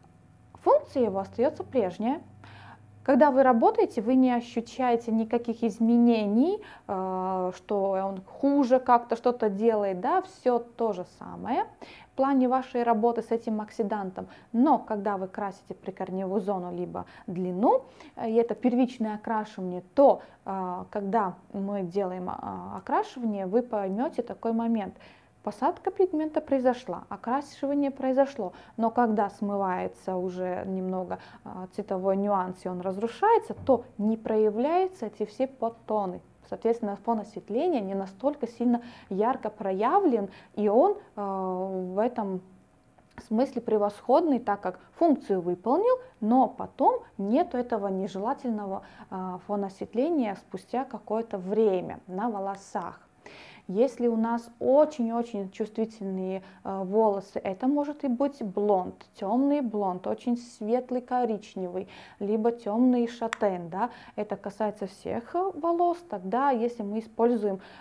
функция его остается прежняя. Когда вы работаете, вы не ощущаете никаких изменений, э, что он хуже как-то что-то делает, да, все то же самое в плане вашей работы с этим оксидантом. Но когда вы красите прикорневую зону либо длину, и это первичное окрашивание, то э, когда мы делаем э, окрашивание, вы поймете такой момент. Посадка пигмента произошла, окрашивание произошло, но когда смывается уже немного а, цветовой нюанс и он разрушается, то не проявляются эти все подтоны. Соответственно, фон осветления не настолько сильно ярко проявлен, и он а, в этом смысле превосходный, так как функцию выполнил, но потом нет этого нежелательного а, фона осветления спустя какое-то время на волосах. Если у нас очень-очень чувствительные э, волосы, это может и быть блонд, темный блонд, очень светлый коричневый, либо темный шатен, да, это касается всех волос. Тогда, если мы используем э,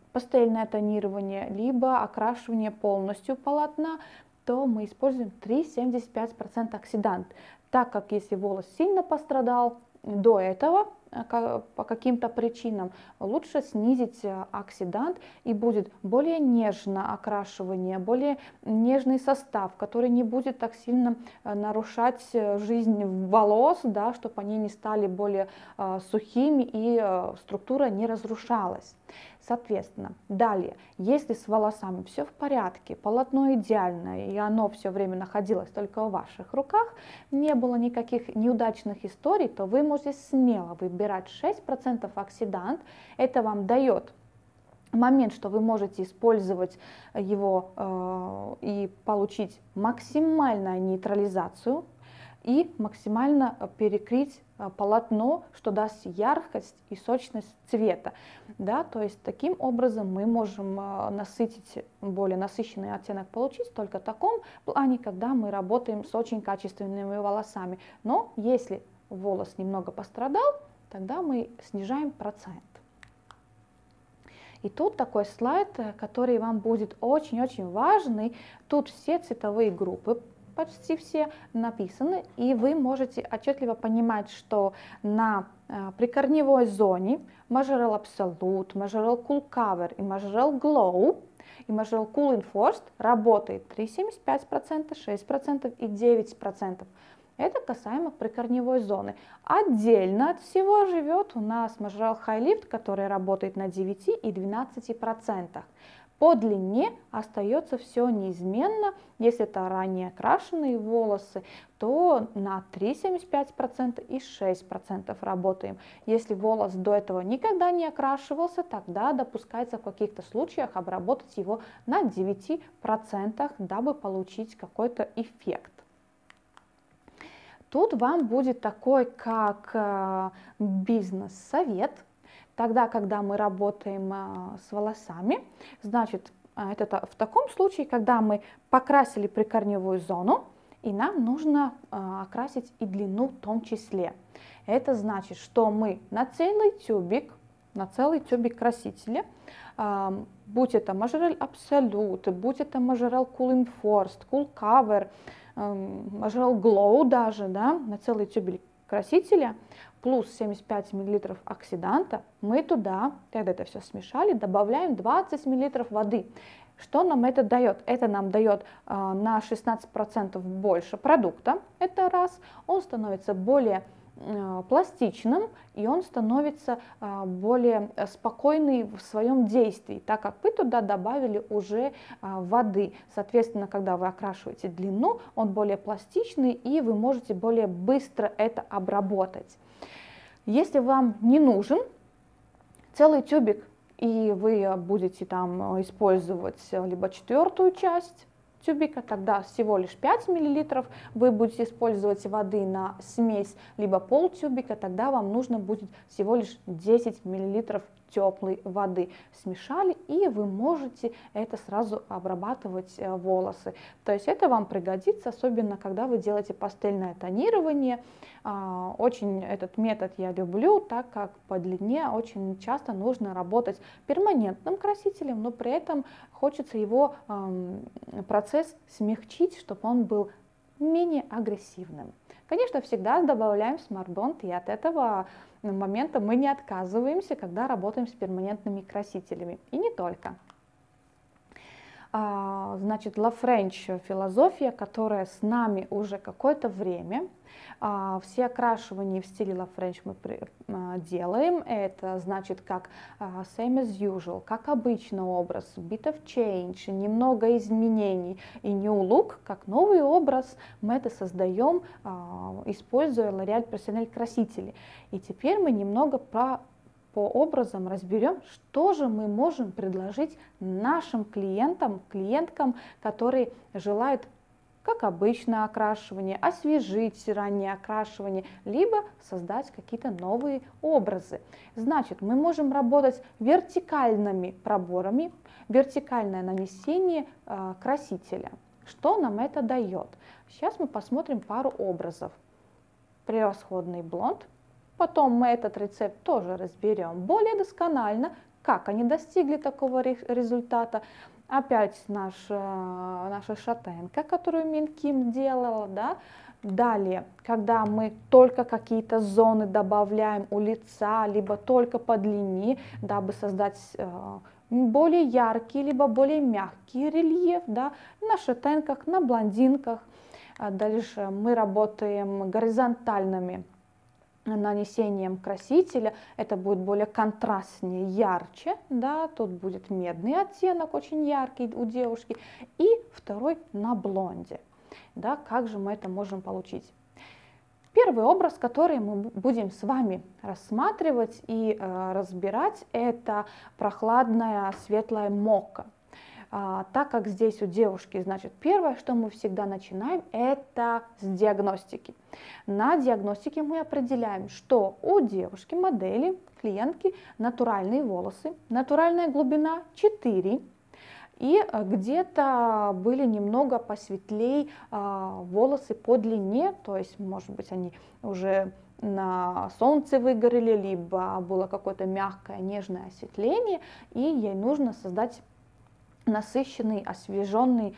пастельное тонирование, либо окрашивание полностью полотна, то мы используем три целых семьдесят пять сотых процента оксидант, так как если волос сильно пострадал до этого по каким-то причинам, лучше снизить оксидант, и будет более нежное окрашивание, более нежный состав, который не будет так сильно нарушать жизнь волос, да, чтобы они не стали более э, сухими и э, структура не разрушалась. Соответственно, далее, если с волосами все в порядке, полотно идеальное, и оно все время находилось только в ваших руках, не было никаких неудачных историй, то вы можете смело выбирать шесть процентов оксидант. Это вам дает момент, что вы можете использовать его э, и получить максимальную нейтрализацию и максимально перекрыть полотно, что даст яркость и сочность цвета. Да, то есть таким образом мы можем насытить, более насыщенный оттенок получить только в таком плане, когда мы работаем с очень качественными волосами. Но если волос немного пострадал, тогда мы снижаем процент. И тут такой слайд, который вам будет очень-очень важный. Тут все цветовые группы почти все написаны, и вы можете отчетливо понимать, что на э, прикорневой зоне Majirel Absolute, Majirel Cool Cover и Majirel Glow и Majirel Cool Inforced работает три целых семьдесят пять сотых процента, шесть процентов и девять процентов. Это касаемо прикорневой зоны. Отдельно от всего живет у нас Majirel High Lift, который работает на девяти и двенадцати процентах. По длине остается все неизменно. Если это ранее окрашенные волосы, то на три целых семьдесят пять сотых процента и шесть процентов работаем. Если волос до этого никогда не окрашивался, тогда допускается в каких-то случаях обработать его на девяти процентах, дабы получить какой-то эффект. Тут вам будет такой, как бизнес-совет. Тогда, когда мы работаем а, с волосами, значит, это в таком случае, когда мы покрасили прикорневую зону, и нам нужно а, окрасить и длину в том числе. Это значит, что мы на целый тюбик, на целый тюбик красителя, а, будь это Majirel Absolute, будь это Majirel Cool Inforced, Cool Cover, а, Majirel Glow даже, да, на целый тюбик красителя, плюс семьдесят пять миллилитров оксиданта, мы туда, когда это все смешали, добавляем двадцать миллилитров воды. Что нам это дает? Это нам дает э, на шестнадцать процентов больше продукта, это раз. Он становится более э, пластичным, и он становится э, более спокойный в своем действии, так как вы туда добавили уже э, воды. Соответственно, когда вы окрашиваете длину, он более пластичный, и вы можете более быстро это обработать. Если вам не нужен целый тюбик, и вы будете там использовать либо четвертую часть тюбика, тогда всего лишь пять миллилитров вы будете использовать воды на смесь, либо пол тюбика, тогда вам нужно будет всего лишь десять миллилитров теплой воды. Смешали, и вы можете это сразу обрабатывать волосы. То есть это вам пригодится, особенно когда вы делаете пастельное тонирование. Очень этот метод я люблю, так как по длине очень часто нужно работать перманентным красителем, но при этом хочется его процесс смягчить, чтобы он был менее агрессивным. Конечно, всегда добавляем смарт-бонд, и от этого момента мы не отказываемся, когда работаем с перманентными красителями. И не только. Значит, La French философия, которая с нами уже какое-то время. Все окрашивания в стиле La French мы делаем. Это значит как same as usual, как обычный образ, bit of change, немного изменений. И new look, как новый образ, мы это создаем, используя L'Oréal Personnel красители. И теперь мы немного про по образам разберем, что же мы можем предложить нашим клиентам, клиенткам, которые желают, как обычное окрашивание, освежить раннее окрашивание, либо создать какие-то новые образы. Значит, мы можем работать вертикальными проборами, вертикальное нанесение э, красителя. Что нам это дает? Сейчас мы посмотрим пару образов. Превосходный блонд. Потом мы этот рецепт тоже разберем более досконально, Как они достигли такого результата? Опять наш, наша шатенка, которую Минким делала, да. Далее, когда мы только какие-то зоны добавляем у лица, либо только по длине, дабы создать более яркий, либо более мягкий рельеф, да, на шатенках, на блондинках. Дальше мы работаем горизонтальными нанесением красителя, это будет более контрастнее, ярче, да, тут будет медный оттенок, очень яркий у девушки, и второй на блонде, да, как же мы это можем получить? Первый образ, который мы будем с вами рассматривать и э, разбирать, это прохладная светлая мокка. А, так как здесь у девушки, значит, первое, что мы всегда начинаем, это с диагностики. На диагностике мы определяем, что у девушки, модели, клиентки натуральные волосы, натуральная глубина четыре, и где-то были немного посветлей а, волосы по длине, то есть, может быть, они уже на солнце выгорели, либо было какое-то мягкое, нежное осветление, и ей нужно создать насыщенный, освеженный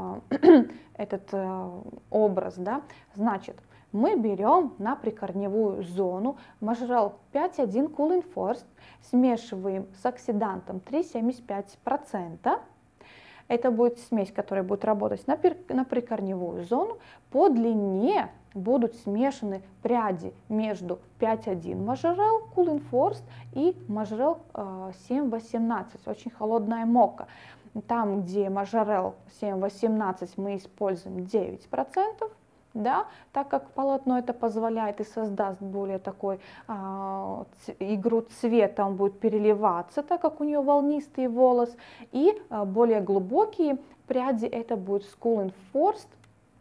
э, этот э, образ, да. Значит, мы берем на прикорневую зону Majirel пять один Cool Inforced, смешиваем с оксидантом три целых семьдесят пять сотых процента. Это будет смесь, которая будет работать на, на прикорневую зону. По длине будут смешаны пряди между пять один Majirel Cool Inforced и Majirel э, семь восемнадцать, очень холодная мокка. Там, где Majirel семь восемнадцать, мы используем девять процентов, да, так как полотно это позволяет и создаст более такой а, игру цвета, он будет переливаться, так как у нее волнистый волос, и а, более глубокие пряди это будет Cool Inforced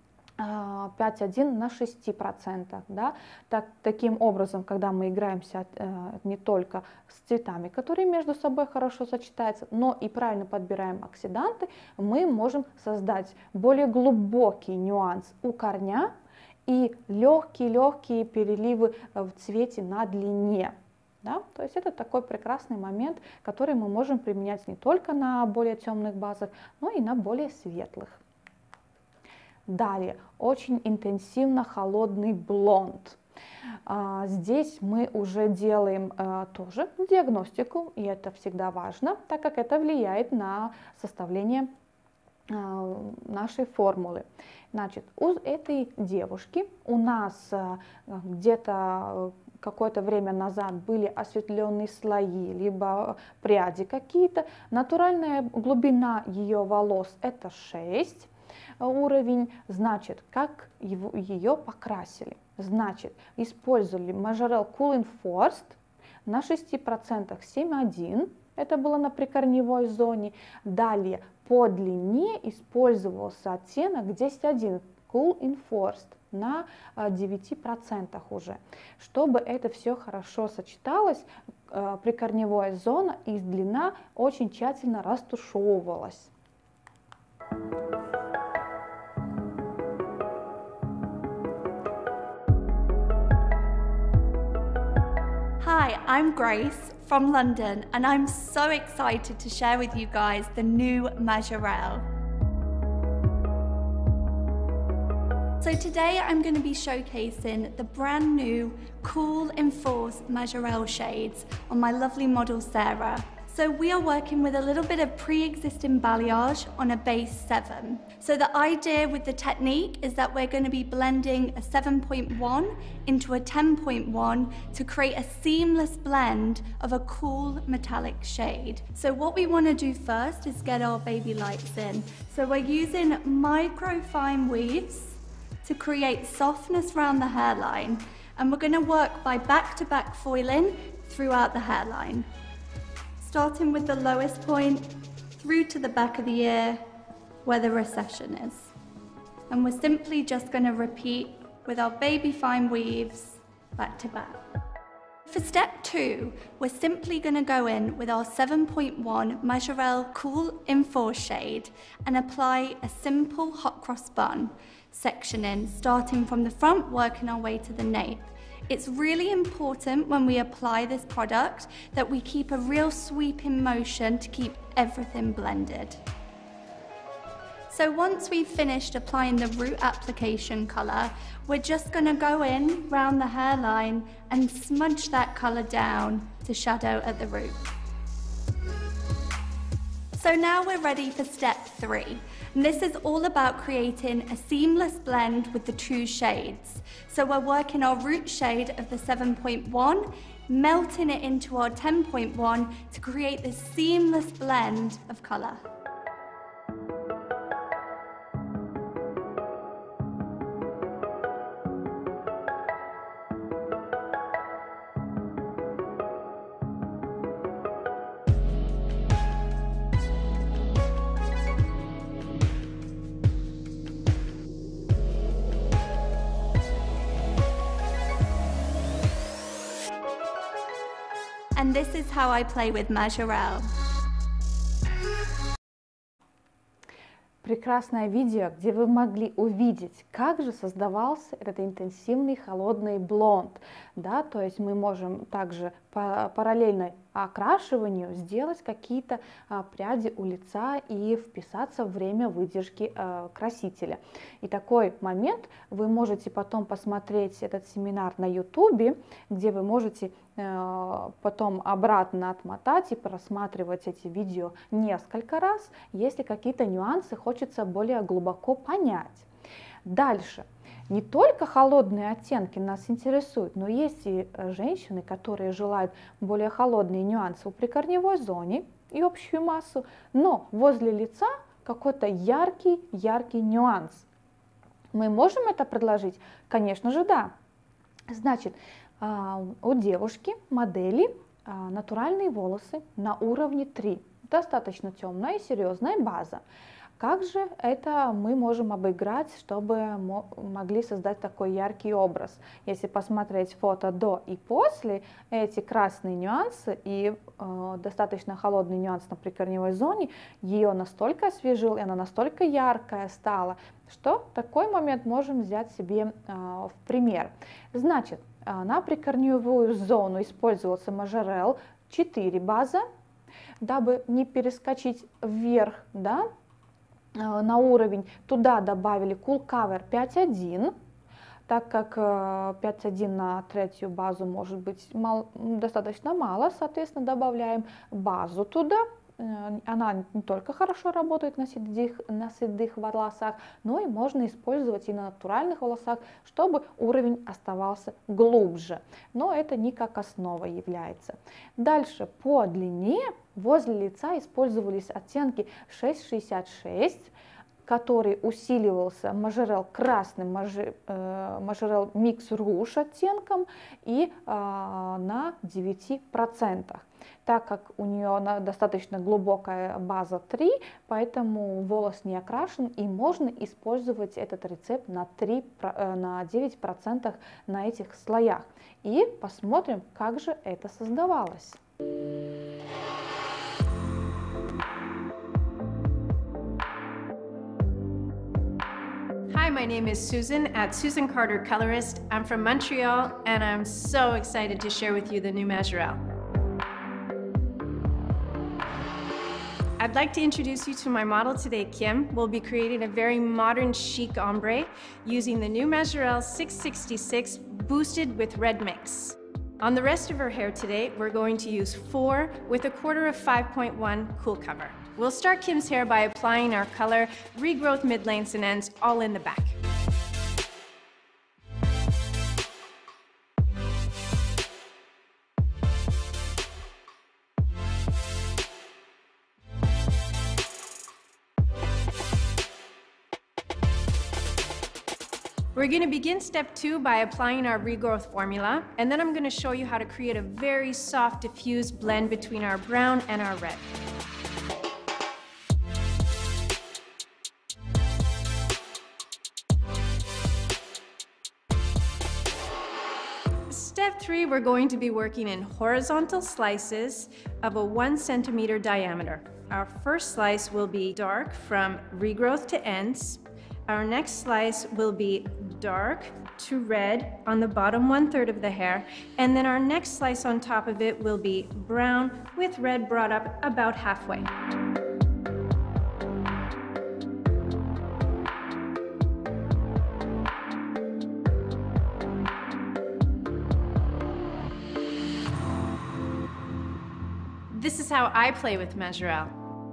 пять один на шесть процентов, да. Так, таким образом, когда мы играемся э, не только с цветами, которые между собой хорошо сочетаются, но и правильно подбираем оксиданты, мы можем создать более глубокий нюанс у корня и легкие-легкие переливы в цвете на длине. Да? То есть это такой прекрасный момент, который мы можем применять не только на более темных базах, но и на более светлых. Далее, очень интенсивно холодный блонд. А, здесь мы уже делаем а, тоже диагностику, и это всегда важно, так как это влияет на составление а, нашей формулы. Значит, у этой девушки у нас а, где-то какое-то время назад были осветленные слои, либо пряди какие-то. Натуральная глубина ее волос это шесть. Уровень, значит, как его, ее покрасили. Значит, использовали Majirel Cool Inforced на шести процентах семь один, это было на прикорневой зоне. Далее по длине использовался оттенок десять один Cool Inforced на девяти процентах уже. Чтобы это все хорошо сочеталось, прикорневая зона и длина очень тщательно растушевывалась. Hi, I'm Grace from London, and I'm so excited to share with you guys the new Majirel. So today I'm going to be showcasing the brand new Cool Inforced Majirel shades on my lovely model Sarah. So we are working with a little bit of pre-existing balayage on a base seven. So the idea with the technique is that we're going to be blending a seven point one into a ten point one to create a seamless blend of a cool metallic shade. So what we want to do first is get our baby lights in. So we're using micro fine weaves to create softness around the hairline, and we're going to work by back-to-back foiling throughout the hairline. Starting with the lowest point through to the back of the ear where the recession is. And we're simply just going to repeat with our baby fine weaves back to back. For step two, we're simply going to go in with our seven point one Majirel Cool Inforced shade and apply a simple hot cross bun, sectioning, starting from the front, working our way to the nape. It's really important when we apply this product that we keep a real sweeping motion to keep everything blended. So once we've finished applying the root application colour, we're just going to go in round the hairline and smudge that colour down to shadow at the root. So now we're ready for step three. And this is all about creating a seamless blend with the two shades. So we're working our root shade of the seven point one, melting it into our ten point one to create this seamless blend of colour. And this is how I play with Majirel. Прекрасное видео, где вы могли увидеть, как же создавался этот интенсивный холодный блонд. Да, то есть мы можем также по параллельно окрашиванию сделать какие-то а, пряди у лица и вписаться в время выдержки а, красителя. И такой момент вы можете потом посмотреть этот семинар на ютубе, где вы можете а, потом обратно отмотать и просматривать эти видео несколько раз, если какие-то нюансы хочется более глубоко понять. Дальше. Не только холодные оттенки нас интересуют, но есть и женщины, которые желают более холодные нюансы в прикорневой зоне и общую массу, но возле лица какой-то яркий, яркий нюанс. Мы можем это предложить? Конечно же, да. Значит, у девушки, модели, натуральные волосы на уровне три. Достаточно темная и серьезная база. Как же это мы можем обыграть, чтобы могли создать такой яркий образ? Если посмотреть фото до и после, эти красные нюансы и э, достаточно холодный нюанс на прикорневой зоне, ее настолько освежил, и она настолько яркая стала, что такой момент можем взять себе э, в пример. Значит, э, на прикорневую зону использовался Majirel четыре база, дабы не перескочить вверх, да, на уровень. Туда добавили Cool Cover пять один, так как пять один на третью базу может быть мал, достаточно мало, соответственно добавляем базу туда. Она не только хорошо работает на седых, на седых волосах, но и можно использовать и на натуральных волосах, чтобы уровень оставался глубже. Но это не как основа является. Дальше по длине возле лица использовались оттенки шесть шестьдесят шесть, который усиливался Majirel красным, Majirel Mix Rouge оттенком и э, на девяти процентах. Так как у нее достаточно глубокая база три, поэтому волос не окрашен, и можно использовать этот рецепт на, три, на девять процентов на этих слоях. И посмотрим, как же это создавалось. Hi, my name is Susan at Susan Carter Colorist. I'm from Montreal, and I'm so excited to share with you the new Majirel. I'd like to introduce you to my model today, Kim. We'll be creating a very modern chic ombre using the new Majirel six sixty-six boosted with red mix. On the rest of her hair today, we're going to use four with a quarter of five point one cool cover. We'll start Kim's hair by applying our color, regrowth mid-lengths and ends all in the back. We're going to begin step two by applying our regrowth formula, and then I'm going to show you how to create a very soft diffused blend between our brown and our red. Step three, we're going to be working in horizontal slices of a one centimeter diameter. Our first slice will be dark from regrowth to ends. Our next slice will be dark to red on the bottom one third of the hair, and then our next slice on top of it will be brown with red brought up about halfway. This is how I play with Majirel.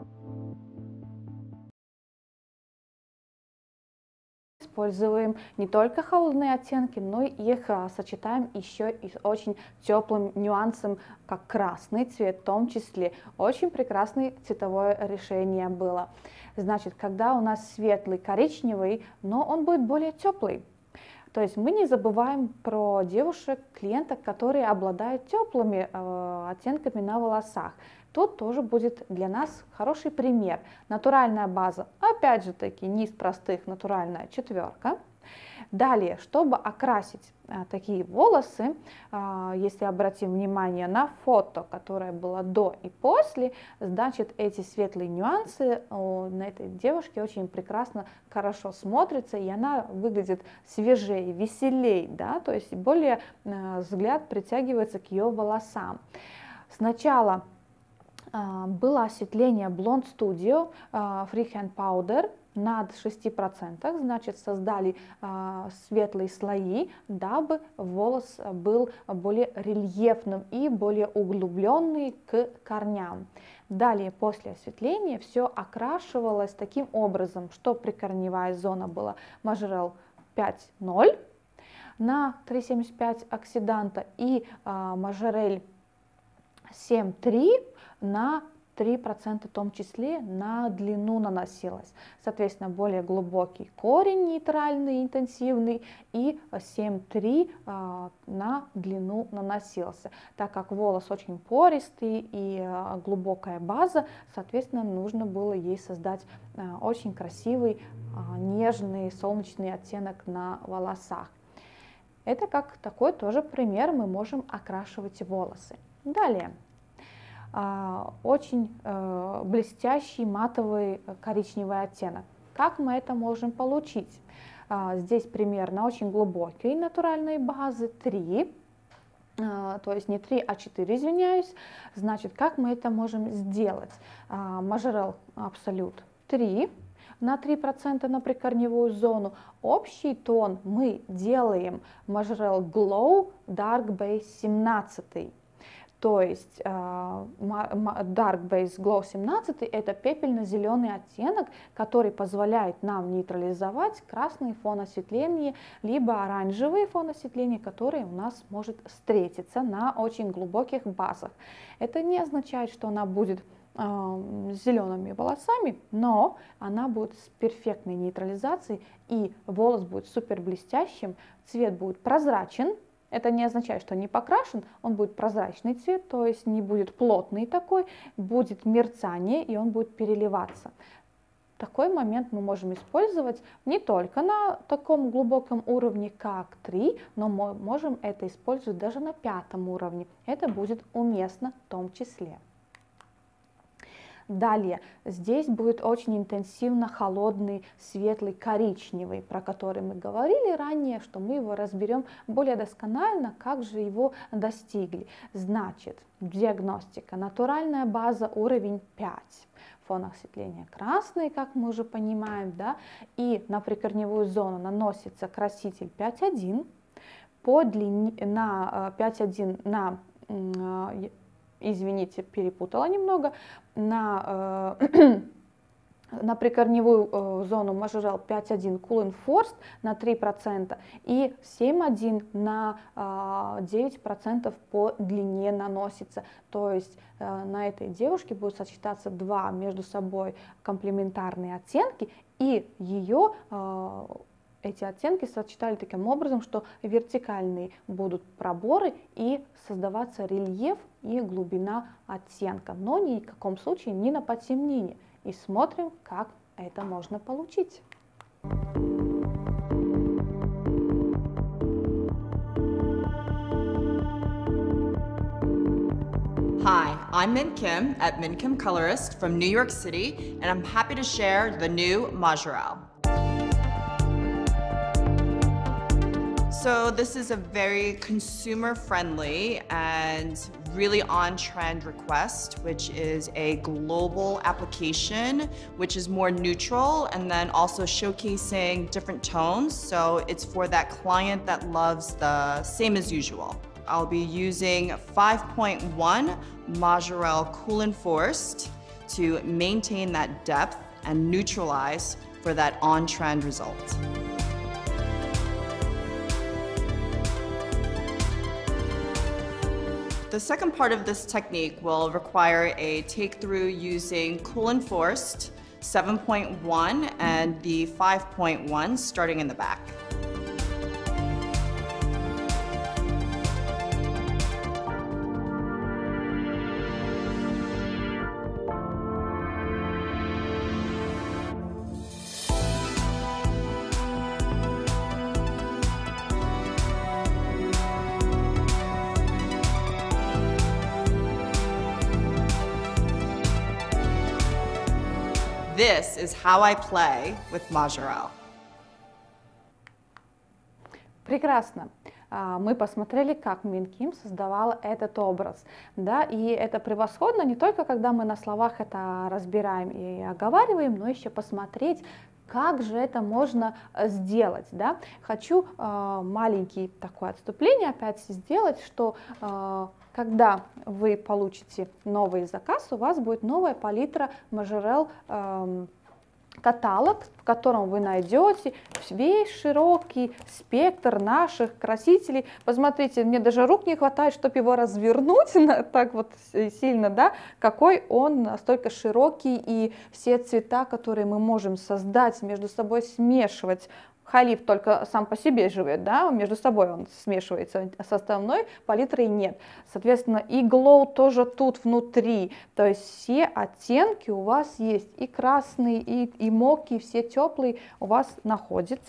Используем не только холодные оттенки, но и их а, сочетаем еще и с очень теплым нюансом, как красный цвет, в том числе. Очень прекрасное цветовое решение было. Значит, когда у нас светлый коричневый, но он будет более теплый. То есть мы не забываем про девушек, клиенток, которые обладают теплыми э, оттенками на волосах. Тут тоже будет для нас хороший пример. Натуральная база, опять же таки, не из простых, натуральная четверка. Далее, чтобы окрасить а, такие волосы, а, если обратим внимание на фото, которое было до и после, значит, эти светлые нюансы о, на этой девушке очень прекрасно, хорошо смотрятся, и она выглядит свежее, веселей, да, то есть более а, взгляд притягивается к ее волосам. Сначала а, было осветление Blonde Studio а, Freehand Powder над шестью процентами, значит, создали а, светлые слои, дабы волос был более рельефным и более углубленный к корням. Далее, после осветления, все окрашивалось таким образом, что прикорневая зона была Majirel пять ноль на три семьдесят пять оксиданта и а, Majirel семь три на три процента в том числе на длину наносилось. Соответственно, более глубокий корень нейтральный, интенсивный, и семь три а, на длину наносился. Так как волос очень пористый и а, глубокая база, соответственно, нужно было ей создать а, очень красивый, а, нежный солнечный оттенок на волосах. Это как такой тоже пример, мы можем окрашивать волосы. Далее. Очень э, блестящий матовый коричневый оттенок. Как мы это можем получить? А, здесь примерно очень глубокие натуральные базы три, а, то есть не три, а четыре, извиняюсь. Значит, как мы это можем сделать? А, Majirel Absolute три на три процента на прикорневую зону. Общий тон мы делаем Majirel Glow Dark Base семнадцать. То есть uh, Dark Base Glow семнадцать это пепельно-зеленый оттенок, который позволяет нам нейтрализовать красный фон осветления, либо оранжевый фон осветления, который у нас может встретиться на очень глубоких базах. Это не означает, что она будет uh, с зелеными волосами, но она будет с перфектной нейтрализацией, и волос будет супер блестящим, цвет будет прозрачен. Это не означает, что не покрашен, он будет прозрачный цвет, то есть не будет плотный такой, будет мерцание, и он будет переливаться. Такой момент мы можем использовать не только на таком глубоком уровне, как три, но мы можем это использовать даже на пятом уровне. Это будет уместно в том числе. Далее, здесь будет очень интенсивно холодный, светлый, коричневый, про который мы говорили ранее, что мы его разберем более досконально, как же его достигли. Значит, диагностика, натуральная база уровень пять, фон осветления красный, как мы уже понимаем, да, и на прикорневую зону наносится краситель пять один, по длине, на пять один на... извините, перепутала немного, на, э, на прикорневую э, зону Majirel пять один Cool Inforced на три процента и семь один на э, девять процентов по длине наносится. То есть э, на этой девушке будут сочетаться два между собой комплементарные оттенки, и ее э, эти оттенки сочетали таким образом, что вертикальные будут проборы и создаваться рельеф и глубина оттенка, но ни в каком случае не на потемнение. И смотрим, как это можно получить. Hi, I'm Min Kim at Min Kim Colorist from New York City, and I'm happy to share the new Majirel. So this is a very consumer-friendly and really on-trend request, which is a global application, which is more neutral and then also showcasing different tones. So it's for that client that loves the same as usual. I'll be using five point one Majirel Cool Inforced to maintain that depth and neutralize for that on-trend result. The second part of this technique will require a take-through using Cool Inforced seven point one and the five point one starting in the back. This is how I play with Majirel. Прекрасно. Мы посмотрели, как Мин Ким создавала этот образ. Да, и это превосходно не только, когда мы на словах это разбираем и оговариваем, но еще посмотреть, как же это можно сделать. Да? Хочу э, маленький такое отступление опять сделать, что э, когда вы получите новый заказ, у вас будет новая палитра Majirel э, каталог, в котором вы найдете весь широкий спектр наших красителей. Посмотрите, мне даже рук не хватает, чтобы его развернуть так вот сильно, да, какой он настолько широкий, и все цвета, которые мы можем создать, между собой смешивать. Халиф только сам по себе живет, да, между собой он смешивается, с основной палитрой нет. Соответственно, и глоу тоже тут внутри, то есть все оттенки у вас есть, и красный, и, и моки, все теплые у вас находятся.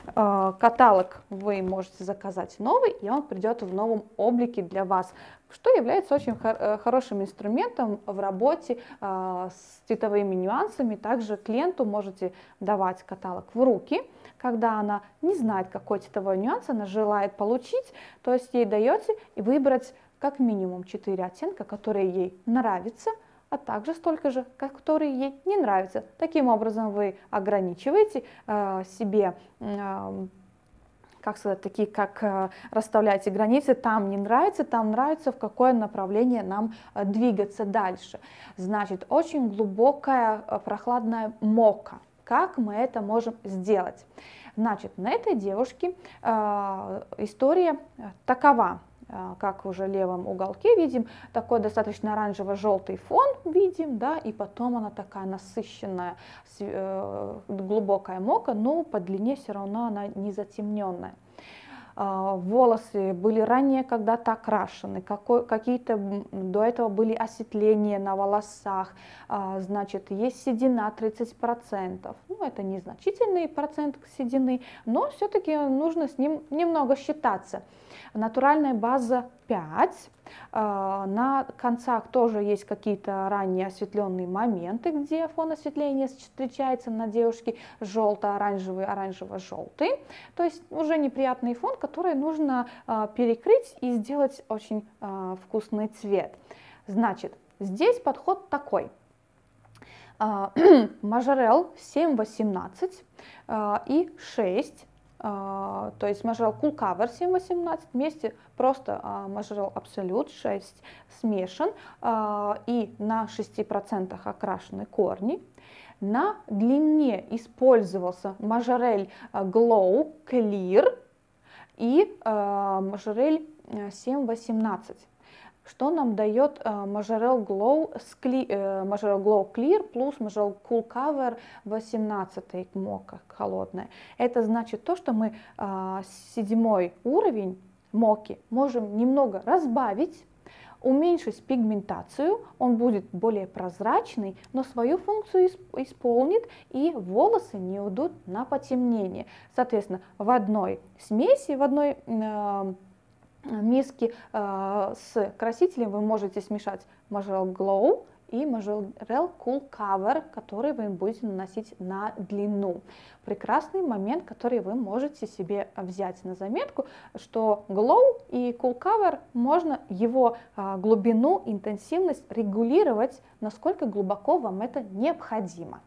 Каталог вы можете заказать новый, и он придет в новом облике для вас, что является очень хорошим инструментом в работе с цветовыми нюансами. Также клиенту можете давать каталог в руки, когда она не знает, какой цветовой нюанс она желает получить, то есть ей даете и выбрать как минимум четыре оттенка, которые ей нравятся, а также столько же, которые ей не нравятся. Таким образом вы ограничиваете э, себе, э, как сказать, такие, как э, расставляете границы, там не нравится, там нравится, в какое направление нам э, двигаться дальше. Значит, очень глубокая э, прохладная мока. Как мы это можем сделать? Значит, на этой девушке э, история такова. Э, как уже в левом уголке видим, такой достаточно оранжево-желтый фон видим, да, и потом она такая насыщенная, э, глубокая мока, но по длине все равно она не затемненная. Волосы были ранее когда-то окрашены, какие-то до этого были осветления на волосах, значит, есть седина тридцать процентов, ну, это незначительный процент седины, но все-таки нужно с ним немного считаться. Натуральная база пять, на концах тоже есть какие-то ранее осветленные моменты, где фон осветления встречается на девушке желто-оранжевый, оранжево-желтый, то есть уже неприятный фон, который нужно перекрыть и сделать очень вкусный цвет. Значит, здесь подход такой. Majirel семь восемнадцать и шесть. Uh, то есть Majirel Cool Cover семь восемнадцать вместе просто uh, Majirel Absolute шесть смешан uh, и на шести процентах окрашены корни. На длине использовался Majirel Glow Clear и uh, Majirel семь восемнадцать. Что нам дает uh, Majirel Glow, uh, Majirel Glow Clear плюс Majirel Cool Cover восемнадцать мока холодная. Это значит то, что мы uh, седьмой уровень моки можем немного разбавить, уменьшить пигментацию, он будет более прозрачный, но свою функцию исполнит, и волосы не уйдут на потемнение. Соответственно, в одной смеси, в одной uh, миски э, с красителем вы можете смешать Majirel Glow и Majirel Cool Cover, который вы будете наносить на длину. Прекрасный момент, который вы можете себе взять на заметку, что Glow и Cool Cover можно его глубину, интенсивность регулировать, насколько глубоко вам это необходимо.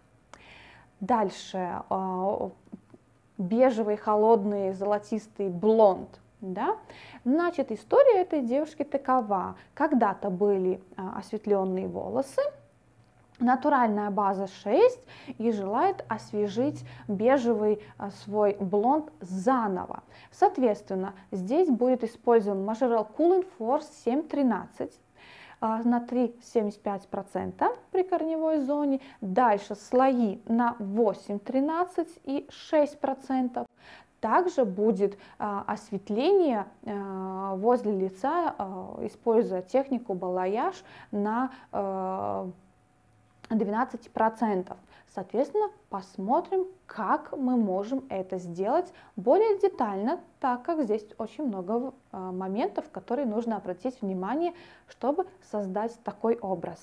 Дальше бежевый, холодный, золотистый блонд. Да? Значит, история этой девушки такова. Когда-то были а, осветленные волосы, натуральная база шесть и желает освежить бежевый а, свой блонд заново. Соответственно, здесь будет использован Majirel Cool Inforced семь тринадцать а, на три целых семьдесят пять сотых процента при корневой зоне. Дальше слои на восемь тринадцать и шесть процентов. Также будет а, осветление а, возле лица, а, используя технику балаяж на а, двенадцать процентов. Соответственно, посмотрим, как мы можем это сделать более детально, так как здесь очень много а, моментов, которые нужно обратить внимание, чтобы создать такой образ.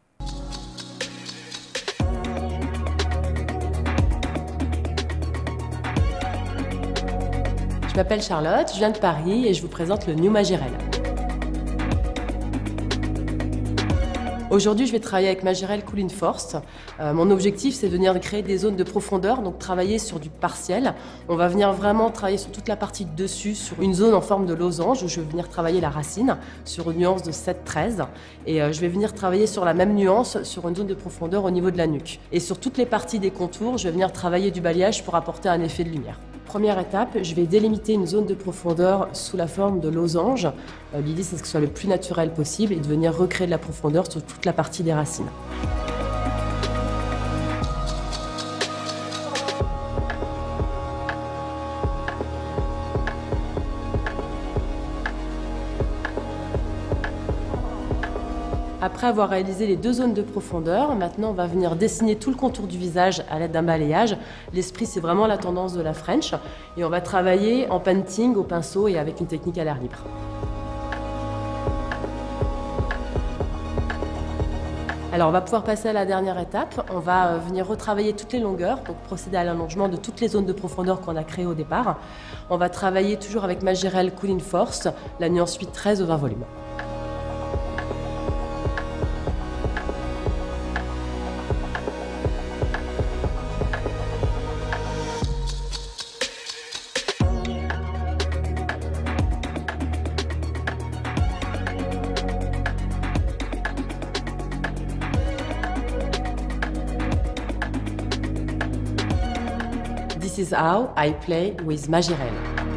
Je m'appelle Charlotte, je viens de Paris et je vous présente le New Majirel. Aujourd'hui, je vais travailler avec Majirel Cool Inforced. Euh, mon objectif, c'est de venir créer des zones de profondeur, donc travailler sur du partiel. On va venir vraiment travailler sur toute la partie de dessus, sur une zone en forme de losange, où je vais venir travailler la racine sur une nuance de sept treize. Et euh, je vais venir travailler sur la même nuance, sur une zone de profondeur au niveau de la nuque. Et sur toutes les parties des contours, je vais venir travailler du balayage pour apporter un effet de lumière. Première étape, je vais délimiter une zone de profondeur sous la forme de losange. Euh, L'idée, c'est que ce soit le plus naturel possible et de venir recréer de la profondeur sur toute la partie des racines. Après avoir réalisé les deux zones de profondeur, maintenant on va venir dessiner tout le contour du visage à l'aide d'un balayage. L'esprit, c'est vraiment la tendance de la French et on va travailler en painting au pinceau et avec une technique à l'air libre. Alors on va pouvoir passer à la dernière étape, on va venir retravailler toutes les longueurs, donc procéder à l'allongement de toutes les zones de profondeur qu'on a créées au départ. On va travailler toujours avec Majirel Cool Inforced, la nuance huit treize au vingt volumes. This is how I play with Majirel.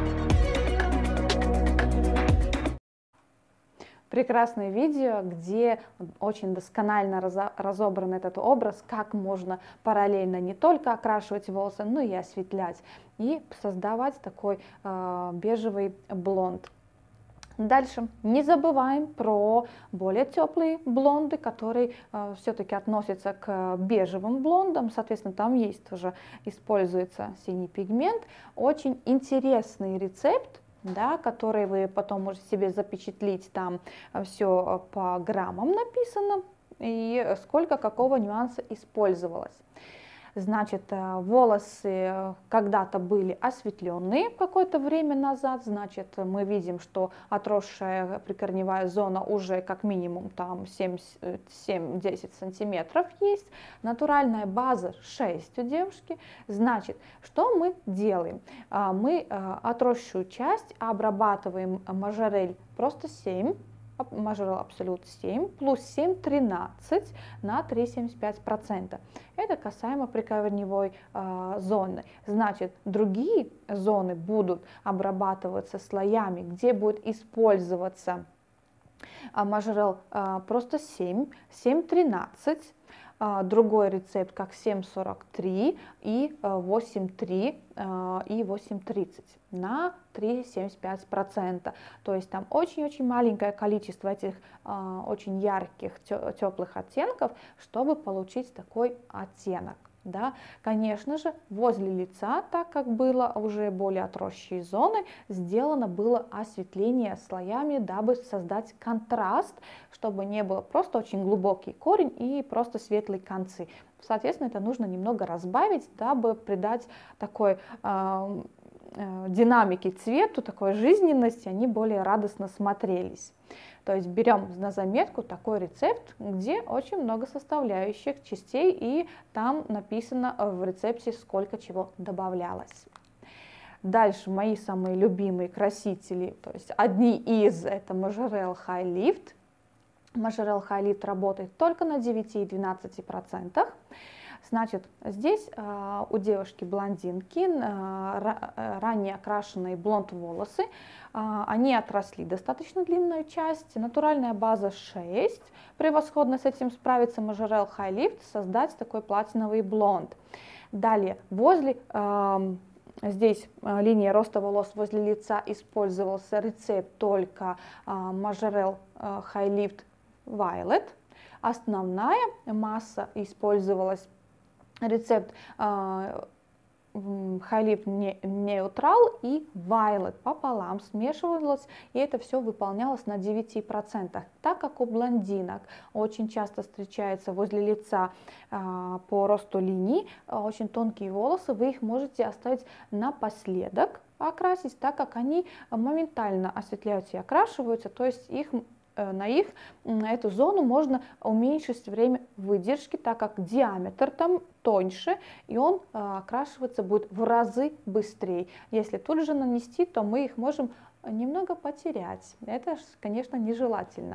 Прекрасное видео, где очень досконально разобран этот образ, как можно параллельно не только окрашивать волосы, но и осветлять, и создавать такой э, бежевый блонд. Дальше не забываем про более теплые блонды, которые э, все-таки относятся к бежевым блондам. Соответственно, там есть тоже, используется синий пигмент. Очень интересный рецепт, да, который вы потом можете себе запечатлить. Там все по граммам написано и сколько какого нюанса использовалось. Значит, волосы когда-то были осветленные какое-то время назад, значит, мы видим, что отросшая прикорневая зона уже как минимум там семь-десять сантиметров есть, натуральная база шесть у девушки. Значит, что мы делаем? Мы отросшую часть обрабатываем Majirel просто семь, Majirel Absolute семь плюс семь тринадцать на три целых семьдесят пять сотых процента. Это касаемо прикорневой э, зоны. Значит, другие зоны будут обрабатываться слоями, где будет использоваться э, Majirel э, просто семь, семь тринадцать. Другой рецепт как семь сорок три и восемь три и восемь тридцать на три целых семьдесят пять сотых процента. То есть там очень-очень маленькое количество этих очень ярких теплых оттенков, чтобы получить такой оттенок. Да, конечно же, возле лица, так как было уже более отросшие зоны, сделано было осветление слоями, дабы создать контраст, чтобы не было просто очень глубокий корень и просто светлые концы. Соответственно, это нужно немного разбавить, дабы придать такой э, э, динамики цвету, такой жизненности, они более радостно смотрелись. То есть берем на заметку такой рецепт, где очень много составляющих частей, и там написано в рецепте, сколько чего добавлялось. Дальше мои самые любимые красители, то есть одни из, это Majirel High Lift. Majirel High Lift работает только на девяти-двенадцати процентах. Значит, здесь э, у девушки блондинки э, ранее окрашенные блонд волосы, э, они отросли достаточно длинную часть, натуральная база шесть, превосходно с этим справится Majirel High Lift, создать такой платиновый блонд. Далее, возле, э, здесь э, линия роста волос возле лица использовался рецепт только э, Majirel э, High Lift Violet, основная масса использовалась рецепт э, High Lift Neutral и Violet пополам смешивалось, и это все выполнялось на девяти процентах. Так как у блондинок очень часто встречается возле лица э, по росту линий э, очень тонкие волосы, вы их можете оставить напоследок окрасить, так как они моментально осветляются и окрашиваются, то есть их на их, на эту зону можно уменьшить время выдержки, так как диаметр там тоньше, и он э, окрашиваться будет в разы быстрее. Если тут же нанести, то мы их можем немного потерять. Это, конечно, нежелательно.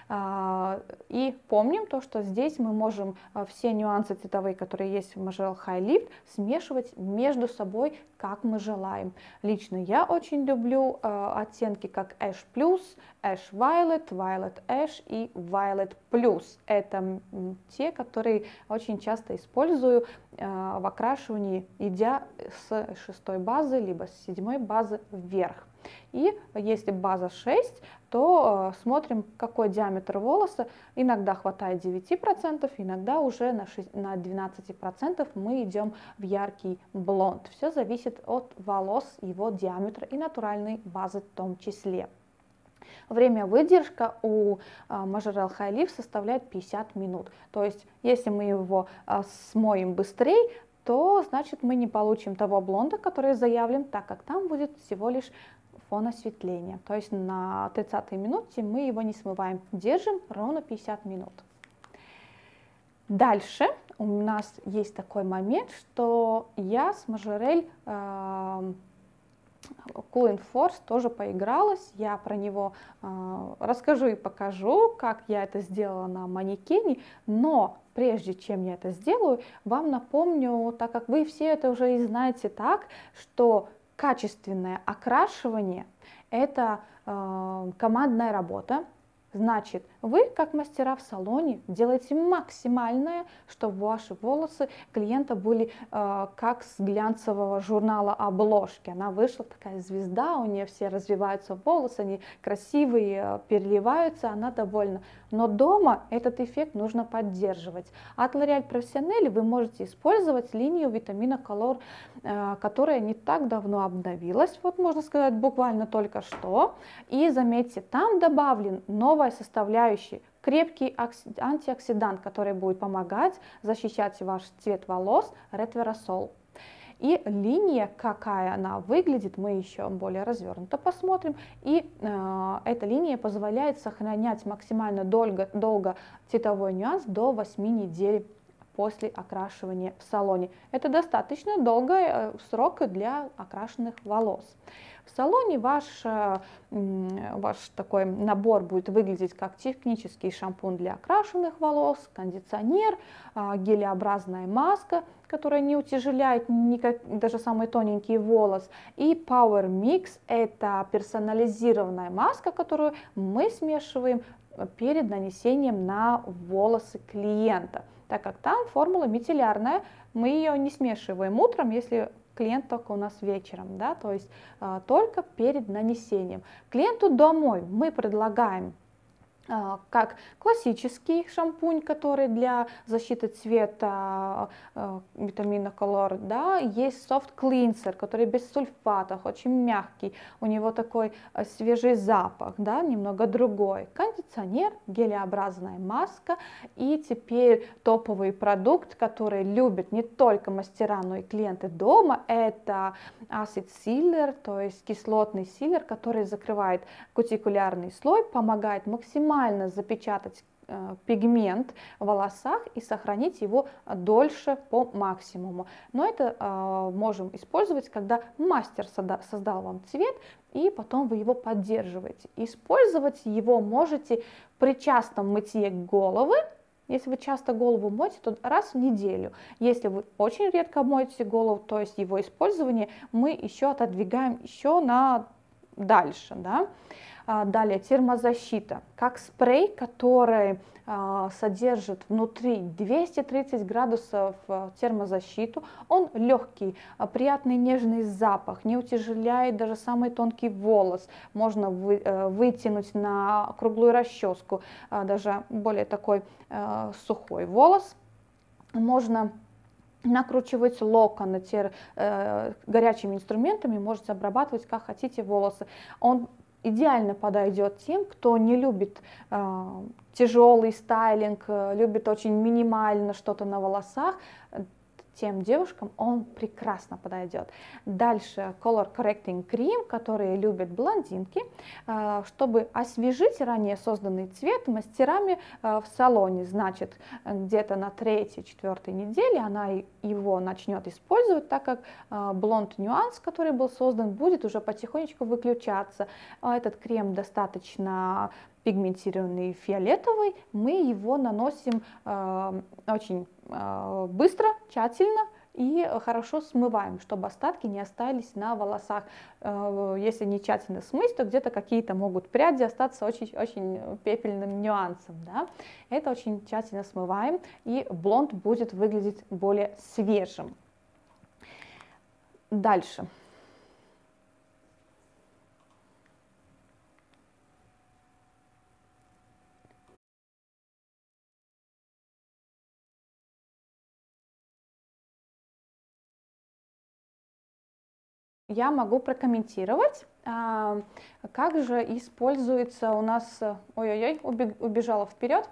И помним то, что здесь мы можем все нюансы цветовые, которые есть в Majirel High Lift, смешивать между собой, как мы желаем. Лично я очень люблю оттенки как Ash Plus, Ash Violet, Violet Ash и Violet Plus. Это те, которые очень часто использую в окрашивании, идя с шестой базы, либо с седьмой базы вверх. И если база шесть, то э, смотрим, какой диаметр волоса. Иногда хватает девяти процентов, иногда уже на, на двенадцати процентах мы идем в яркий блонд. Все зависит от волос, его диаметра и натуральной базы в том числе. Время выдержка у э, Majirel High Lift составляет пятьдесят минут. То есть, если мы его э, смоем быстрее, то значит мы не получим того блонда, который заявлен, так как там будет всего лишь фон осветления. То есть на тридцатой минуте мы его не смываем, держим ровно пятьдесят минут. Дальше у нас есть такой момент, что я с Majirel э, Cool Inforced тоже поигралась, я про него э, расскажу и покажу, как я это сделала на манекене, но прежде чем я это сделаю, вам напомню, так как вы все это уже и знаете так, что качественное окрашивание – это э, командная работа. Значит, вы, как мастера в салоне, делаете максимальное, чтобы ваши волосы клиента были э, как с глянцевого журнала обложки. Она вышла такая звезда, у нее все развиваются волосы, они красивые, переливаются, она довольна. Но дома этот эффект нужно поддерживать. От L'Oréal Professionnel вы можете использовать линию Vitamina Color, э, которая не так давно обновилась, вот можно сказать, буквально только что. И заметьте, там добавлен новая составляющая, крепкий антиоксидант, который будет помогать защищать ваш цвет волос, ретверосол. И линия, какая она выглядит, мы еще более развернуто посмотрим. И э, эта линия позволяет сохранять максимально долго, долго цветовой нюанс до восьми недель после окрашивания в салоне. Это достаточно долгий э, срок для окрашенных волос. В салоне ваш, э, ваш такой набор будет выглядеть как технический шампунь для окрашенных волос, кондиционер, э, гелеобразная маска, которая не утяжеляет никак, даже самый тоненький волос, и Power Mix – это персонализированная маска, которую мы смешиваем перед нанесением на волосы клиента, так как там формула мицеллярная, мы ее не смешиваем утром, если клиент только у нас вечером, да, то есть а, только перед нанесением. Клиенту домой мы предлагаем как классический шампунь, который для защиты цвета, витамина колор, да, есть soft cleanser, который без сульфатов, очень мягкий, у него такой свежий запах, да, немного другой, кондиционер, гелеобразная маска, и теперь топовый продукт, который любят не только мастера, но и клиенты дома, это acid sealer, то есть кислотный силер, который закрывает кутикулярный слой, помогает максимально запечатать э, пигмент в волосах и сохранить его дольше по максимуму. Но это э, можем использовать, когда мастер сода, создал вам цвет, и потом вы его поддерживаете. Использовать его можете при частом мытье головы. Если вы часто голову моете, то раз в неделю. Если вы очень редко моете голову, то есть его использование мы еще отодвигаем еще на дальше, да. Далее термозащита, как спрей, который э, содержит внутри двести тридцать градусов термозащиту. Он легкий, приятный нежный запах, не утяжеляет даже самый тонкий волос. Можно вы, э, вытянуть на круглую расческу, э, даже более такой э, сухой волос. Можно накручивать локоны тер, э, горячими инструментами, можете обрабатывать как хотите волосы. Он идеально подойдет тем, кто не любит э, тяжелый стайлинг, э, любит очень минимально что-то на волосах. Тем девушкам он прекрасно подойдет. Дальше Color Correcting Cream, который любят блондинки, э, чтобы освежить ранее созданный цвет мастерами э, в салоне. Значит, где-то на третьей-четвертой неделе она его начнет использовать, так как э, блонд нюанс, который был создан, будет уже потихонечку выключаться. Этот крем достаточно пигментированный фиолетовый, мы его наносим э, очень э, быстро, тщательно и хорошо смываем, чтобы остатки не остались на волосах. Э, если не тщательно смыть, то где-то какие-то могут пряди остаться очень-очень пепельным нюансом. Да? Это очень тщательно смываем, и блонд будет выглядеть более свежим. Дальше. Я могу прокомментировать, как же используется у нас, ой-ой-ой, убежала вперед,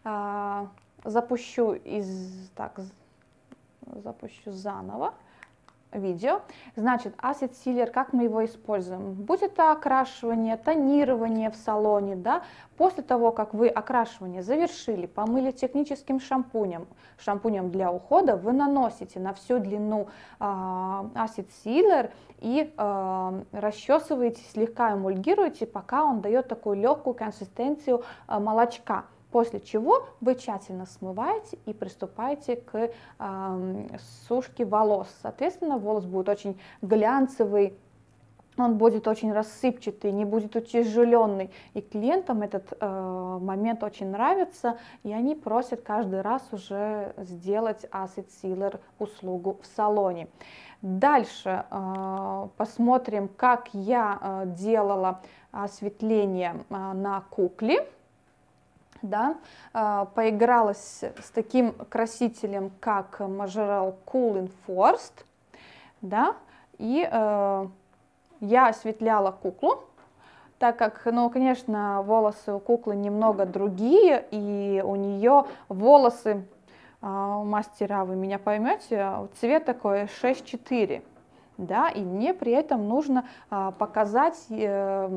запущу из, так, запущу заново видео. Значит, Acid Sealer, как мы его используем? Будь это окрашивание, тонирование в салоне, да, после того, как вы окрашивание завершили, помыли техническим шампунем, шампунем для ухода, вы наносите на всю длину э, Acid Sealer и э, расчесываете, слегка эмульгируете, пока он дает такую легкую консистенцию э, молочка. После чего вы тщательно смываете и приступаете к э, сушке волос. Соответственно, волос будет очень глянцевый, он будет очень рассыпчатый, не будет утяжеленный. И клиентам этот э, момент очень нравится, и они просят каждый раз уже сделать Acid Sealer услугу в салоне. Дальше э, посмотрим, как я э, делала осветление э, на кукле. Да, поигралась с таким красителем, как Majirel Cool Inforced, да, и э, я осветляла куклу, так как, ну, конечно, волосы у куклы немного другие, и у нее волосы, э, мастера, вы меня поймете, цвет такой шесть четыре, да, и мне при этом нужно э, показать э,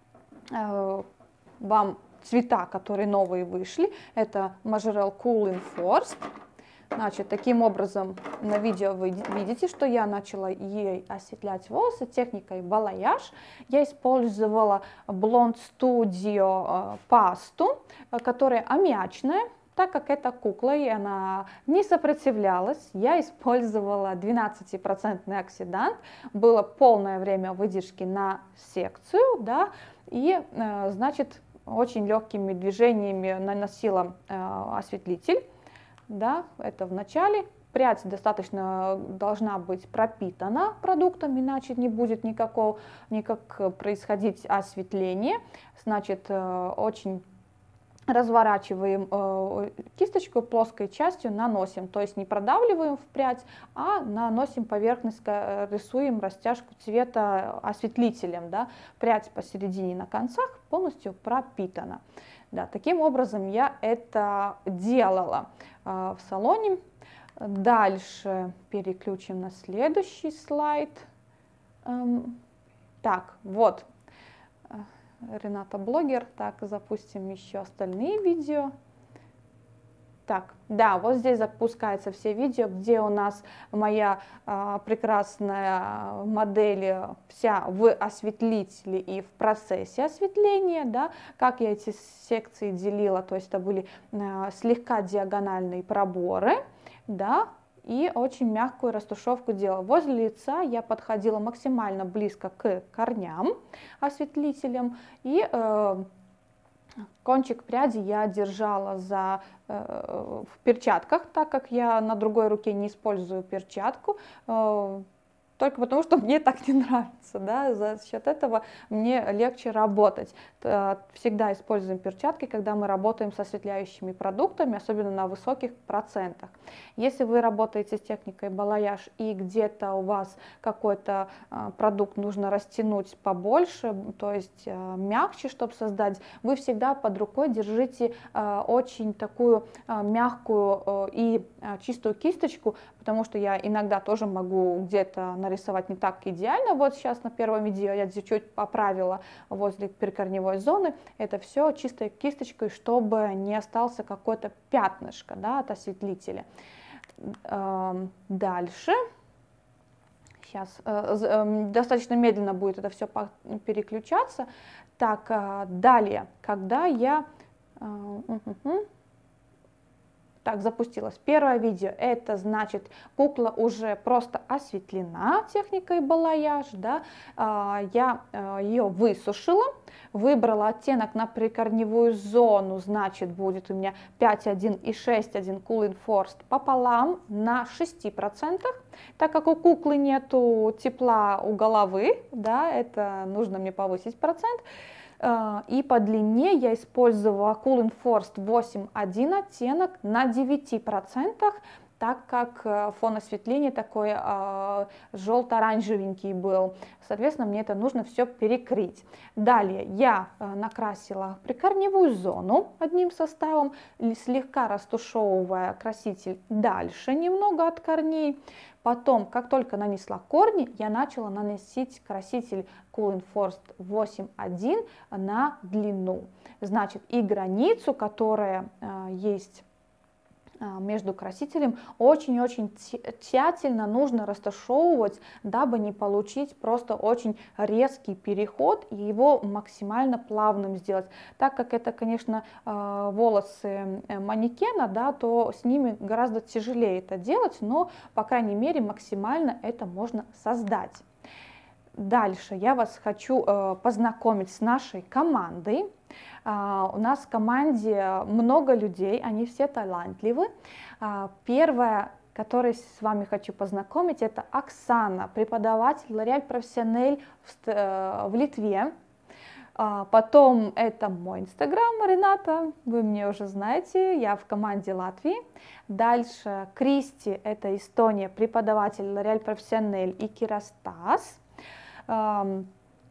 э, вам цвета, которые новые вышли. Это Majirel Cool Inforced. Значит, таким образом на видео вы видите, что я начала ей осветлять волосы техникой балаяж. Я использовала Blonde Studio пасту, которая аммиачная. Так как это кукла, и она не сопротивлялась, я использовала двенадцатипроцентный оксидант. Было полное время выдержки на секцию, да, и, значит, очень легкими движениями наносила э, осветлитель, да, это в начале. Прядь достаточно должна быть пропитана продуктом, иначе не будет никакого, никак происходить осветление. Значит, э, очень разворачиваем э, кисточку плоской частью, наносим, то есть не продавливаем в прядь, а наносим поверхность, рисуем растяжку цвета осветлителем, да, прядь посередине на концах полностью пропитана. Да, таким образом я это делала э, в салоне. Дальше переключим на следующий слайд. Эм, так, вот. Рената блогер. Так, запустим еще остальные видео. Так, да, вот здесь запускаются все видео, где у нас моя а, прекрасная модель вся в осветлителе и в процессе осветления, да, как я эти секции делила, то есть это были а, слегка диагональные проборы, да, и очень мягкую растушевку делала. Возле лица я подходила максимально близко к корням осветлителем, и э, кончик пряди я держала за, э, в перчатках, так как я на другой руке не использую перчатку, э, только потому, что мне так не нравится, да, за счет этого мне легче работать. Всегда используем перчатки, когда мы работаем с осветляющими продуктами, особенно на высоких процентах. Если вы работаете с техникой балаяж и где-то у вас какой-то продукт нужно растянуть побольше, то есть мягче, чтобы создать, вы всегда под рукой держите очень такую мягкую и чистую кисточку, потому что я иногда тоже могу где-то нарисовать не так идеально. Вот сейчас на первом видео я чуть-чуть поправила возле прикорневой зоны. Это все чистой кисточкой, чтобы не остался какое-то пятнышко, да, от осветлителя. Дальше. Сейчас достаточно медленно будет это все переключаться. Так, далее, когда я... Так, запустилось первое видео, это значит, кукла уже просто осветлена техникой балаяж, да, я ее высушила, выбрала оттенок на прикорневую зону, значит, будет у меня пять один и шесть один Cool Inforced пополам на шести процентах, так как у куклы нету тепла у головы, да, это нужно мне повысить процент. И по длине я использовала Cool Inforced восемь один оттенок на девяти процентах, так как фон осветления такой э, желто-оранжевенький был. Соответственно, мне это нужно все перекрыть. Далее я э, накрасила прикорневую зону одним составом, слегка растушевывая краситель дальше немного от корней. Потом, как только нанесла корни, я начала наносить краситель Cool Inforced восемь один на длину. Значит, и границу, которая э, есть между красителем, очень-очень тщательно нужно растушевывать, дабы не получить просто очень резкий переход и его максимально плавным сделать. Так как это, конечно, волосы манекена, да, то с ними гораздо тяжелее это делать, но, по крайней мере, максимально это можно создать. Дальше я вас хочу познакомить с нашей командой. Uh, у нас в команде много людей, они все талантливы. Uh, первая, которой с вами хочу познакомить, это Оксана, преподаватель L'Oréal Professionnel в, uh, в Литве. Uh, потом это мой инстаграм, Рената, вы меня уже знаете, я в команде Латвии. Дальше Кристи, это Эстония, преподаватель L'Oréal Professionnel и Керастас. Uh,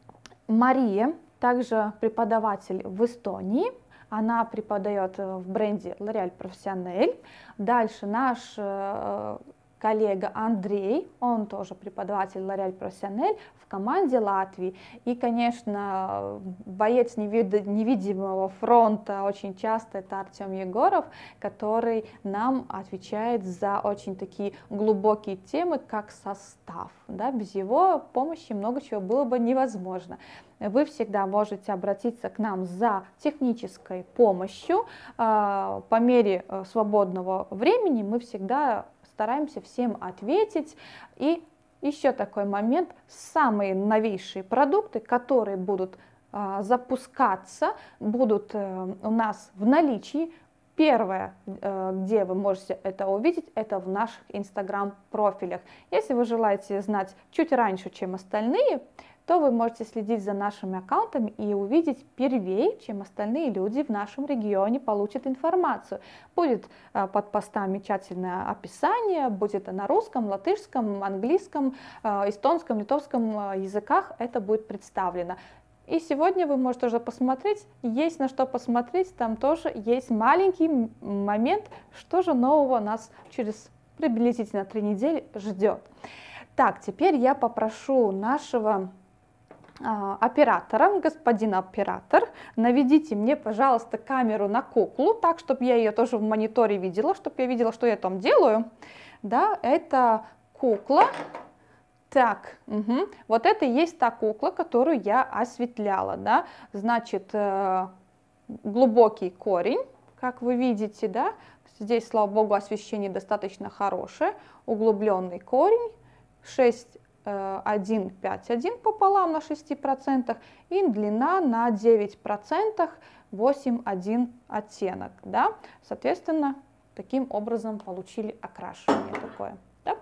Мария, также преподаватель в Эстонии, она преподает в бренде L'Oréal Professionnel. Дальше наш э, коллега Андрей, он тоже преподаватель L'Oréal Professionnel в команде Латвии. И, конечно, боец невид невидимого фронта очень часто это Артем Егоров, который нам отвечает за очень такие глубокие темы, как состав. Да? Без его помощи много чего было бы невозможно. Вы всегда можете обратиться к нам за технической помощью. По мере свободного времени мы всегда стараемся всем ответить. И еще такой момент, самые новейшие продукты, которые будут запускаться, будут у нас в наличии. Первое, где вы можете это увидеть, это в наших инстаграм-профилях. Если вы желаете знать чуть раньше, чем остальные, то вы можете следить за нашими аккаунтами и увидеть первее, чем остальные люди в нашем регионе получат информацию. Будет под постами тщательное описание, будет на русском, латышском, английском, эстонском, литовском языках это будет представлено. И сегодня вы можете уже посмотреть, есть на что посмотреть, там тоже есть маленький момент, что же нового нас через приблизительно три недели ждет. Так, теперь я попрошу нашего а, оператора, господин оператор, наведите мне, пожалуйста, камеру на куклу, так, чтобы я ее тоже в мониторе видела, чтобы я видела, что я там делаю. Да, это кукла. Так, угу. Вот это и есть та кукла, которую я осветляла, да, значит, э, глубокий корень, как вы видите, да, здесь, слава богу, освещение достаточно хорошее, углубленный корень, шесть один пять один пополам на шести процентах и длина на девять процентов восемь один оттенок, да, соответственно, таким образом получили окрашивание такое.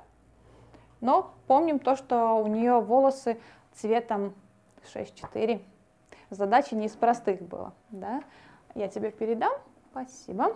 Но помним то, что у нее волосы цветом шесть четыре. Задача не из простых была. Да? Я тебе передам. Спасибо.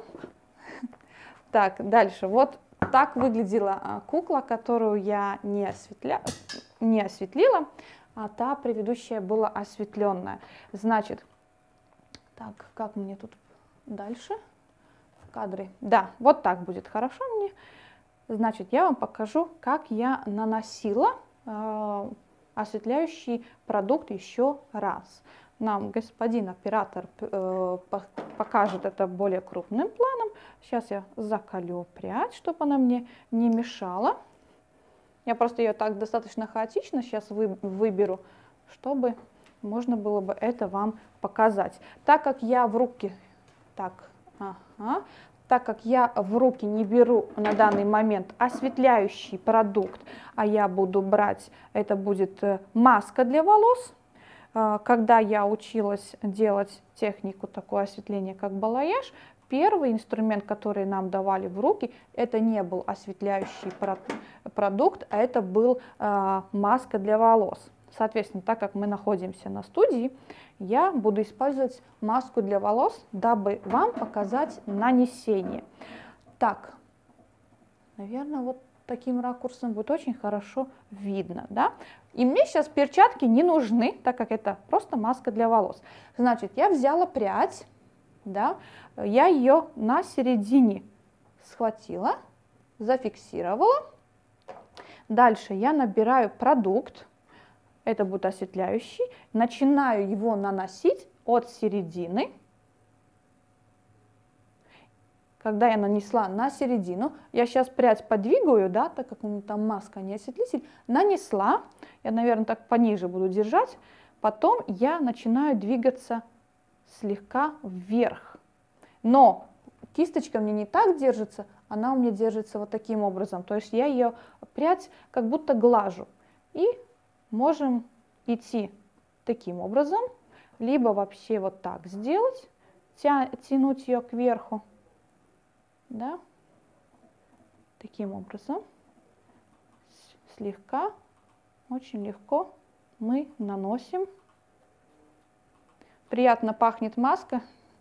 Так, дальше. Вот так выглядела кукла, которую я не, осветля... не осветлила, а та предыдущая была осветленная. Значит, так, как мне тут дальше в кадре? Да, вот так будет хорошо мне. Значит, я вам покажу, как я наносила э, осветляющий продукт еще раз. Нам господин оператор э, покажет это более крупным планом. Сейчас я заколю прядь, чтобы она мне не мешала. Я просто ее так достаточно хаотично сейчас вы, выберу, чтобы можно было бы это вам показать. Так как я в руки... Так, ага. Так как я в руки не беру на данный момент осветляющий продукт, а я буду брать, это будет маска для волос. Когда я училась делать технику такое осветление, как балаяж, первый инструмент, который нам давали в руки, это не был осветляющий продукт, а это был маска для волос. Соответственно, так как мы находимся на студии, я буду использовать маску для волос, дабы вам показать нанесение. Так, наверное, вот таким ракурсом будет очень хорошо видно, да? И мне сейчас перчатки не нужны, так как это просто маска для волос. Значит, я взяла прядь, да, я ее на середине схватила, зафиксировала. Дальше я набираю продукт. Это будет осветляющий. Начинаю его наносить от середины. Когда я нанесла на середину, я сейчас прядь подвигаю, да, так как у меня там маска, не осветлитель, нанесла. Я, наверное, так пониже буду держать. Потом я начинаю двигаться слегка вверх. Но кисточка мне не так держится, она у меня держится вот таким образом. То есть я ее прядь как будто глажу. И можем идти таким образом, либо вообще вот так сделать, тя тянуть ее кверху, да, таким образом, слегка, очень легко мы наносим. Приятно пахнет маска,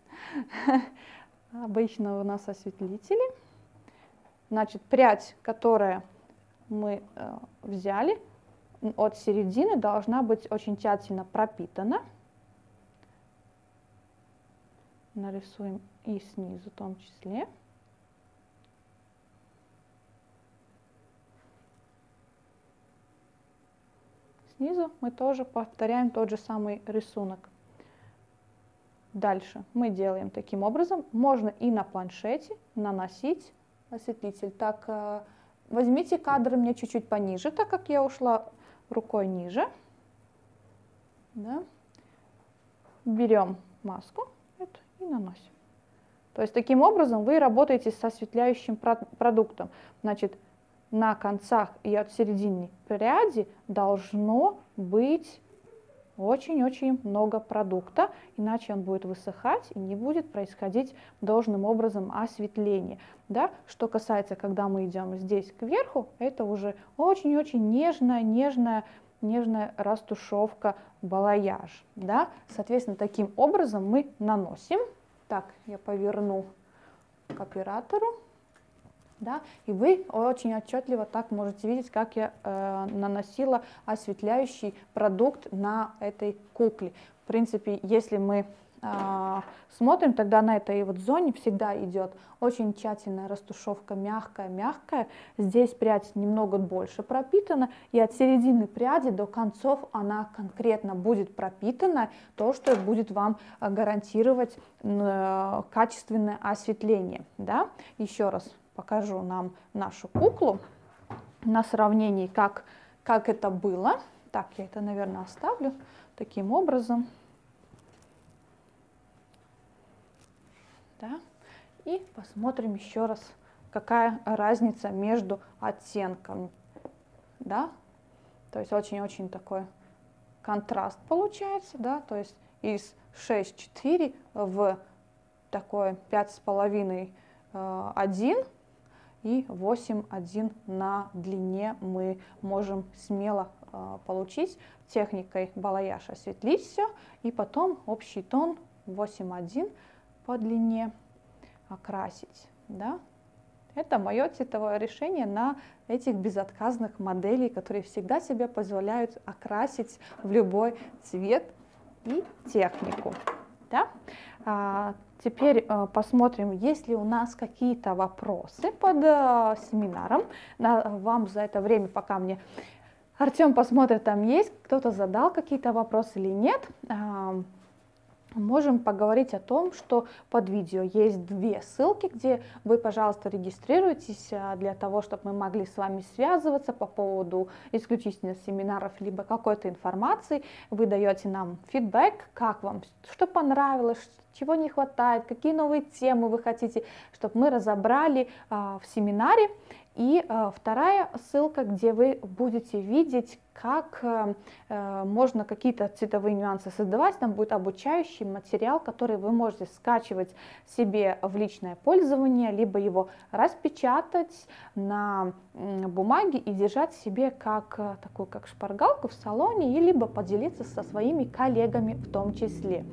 обычно у нас осветлители. Значит, прядь, которую мы э, взяли, от середины должна быть очень тщательно пропитана. Нарисуем и снизу в том числе. Снизу мы тоже повторяем тот же самый рисунок. Дальше мы делаем таким образом. Можно и на планшете наносить осветлитель. Так, возьмите кадр мне чуть-чуть пониже, так как я ушла рукой ниже. Да. Берем маску это, и наносим. То есть таким образом вы работаете с осветляющим продуктом. Значит, на концах и от середины пряди должно быть очень-очень много продукта, иначе он будет высыхать и не будет происходить должным образом осветление. Да? Что касается, когда мы идем здесь кверху, это уже очень-очень нежная, нежная нежная растушевка балаяж, да, соответственно, таким образом мы наносим. Так, я поверну к оператору, да, и вы очень отчетливо так можете видеть, как я э, наносила осветляющий продукт на этой кукле. В принципе, если мы э, смотрим, тогда на этой вот зоне всегда идет очень тщательная растушевка, мягкая-мягкая. Здесь прядь немного больше пропитана, и от середины пряди до концов она конкретно будет пропитана, то, что будет вам гарантировать э, качественное осветление, да. Еще раз покажу нам нашу куклу на сравнении, как, как это было. Так, я это, наверное, оставлю таким образом. Да. И посмотрим еще раз, какая разница между оттенками. Да. То есть очень-очень такой контраст получается. Да. То есть из шесть четыре в такое пять с половиной один. И восемь один на длине мы можем смело э, получить техникой балаяж, осветлить все, и потом общий тон восемь один по длине окрасить. Да? Это мое цветовое решение на этих безотказных моделей, которые всегда себе позволяют окрасить в любой цвет и технику. Да? А, теперь а, посмотрим, есть ли у нас какие-то вопросы под а, семинаром. На, вам за это время, пока мне Артем посмотрит, там есть, кто-то задал какие-то вопросы или нет. А, можем поговорить о том, что под видео есть две ссылки, где вы, пожалуйста, регистрируйтесь для того, чтобы мы могли с вами связываться по поводу исключительно семинаров либо какой-то информации. Вы даете нам фидбэк, как вам, что понравилось, чего не хватает, какие новые темы вы хотите, чтобы мы разобрали а, в семинаре. И э, вторая ссылка, где вы будете видеть, как э, э, можно какие-то цветовые нюансы создавать. Там будет обучающий материал, который вы можете скачивать себе в личное пользование, либо его распечатать на э, бумаге и держать себе как э, такую как шпаргалку в салоне, и либо поделиться со своими коллегами в том числе.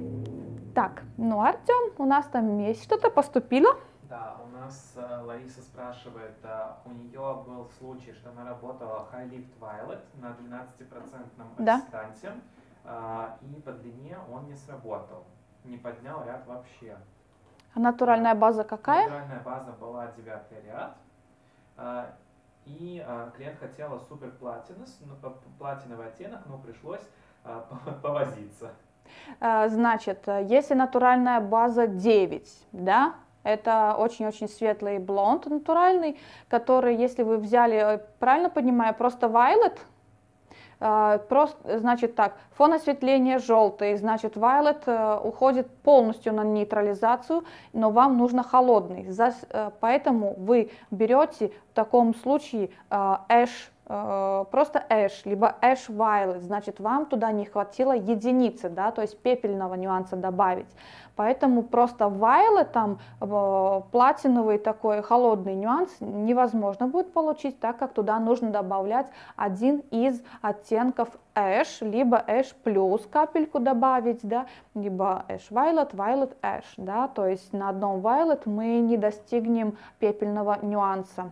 Так, ну Артем, у нас там есть что-то поступило? Да, у нас uh, Лариса спрашивает, uh, у нее был случай, что она работала High Lift Violet на двенадцатипроцентном да. ассистанте, uh, и по длине он не сработал, не поднял ряд вообще. А натуральная база какая? Натуральная база была девятый ряд, uh, и uh, клиент хотела супер платиновый оттенок, но пришлось uh, повозиться. Значит, если натуральная база девять, да, это очень-очень светлый блонд натуральный, который, если вы взяли, правильно понимаю, просто violet, просто, значит так, фон осветления желтый, значит violet уходит полностью на нейтрализацию, но вам нужно холодный, поэтому вы берете в таком случае ash, просто ash, либо ash violet, значит вам туда не хватило единицы, да, то есть пепельного нюанса добавить. Поэтому просто violet, там платиновый такой холодный нюанс невозможно будет получить, так как туда нужно добавлять один из оттенков ash, либо ash плюс капельку добавить, да, либо ash violet, violet ash, да, то есть на одном violet мы не достигнем пепельного нюанса.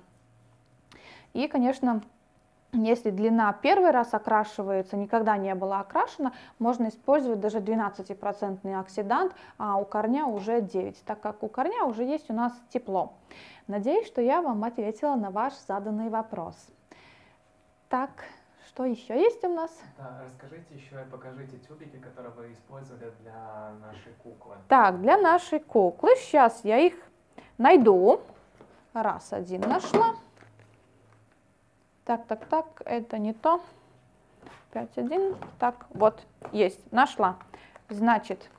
И, конечно, если длина первый раз окрашивается, никогда не была окрашена, можно использовать даже двенадцатипроцентный оксидант, а у корня уже девять, так как у корня уже есть у нас тепло. Надеюсь, что я вам ответила на ваш заданный вопрос. Так, что еще есть у нас? Да, расскажите еще и покажите тюбики, которые вы использовали для нашей куклы. Так, для нашей куклы, сейчас я их найду. Раз, один нашла. Так, так, так, это не то. пять, один. Так, вот, есть, нашла. Значит,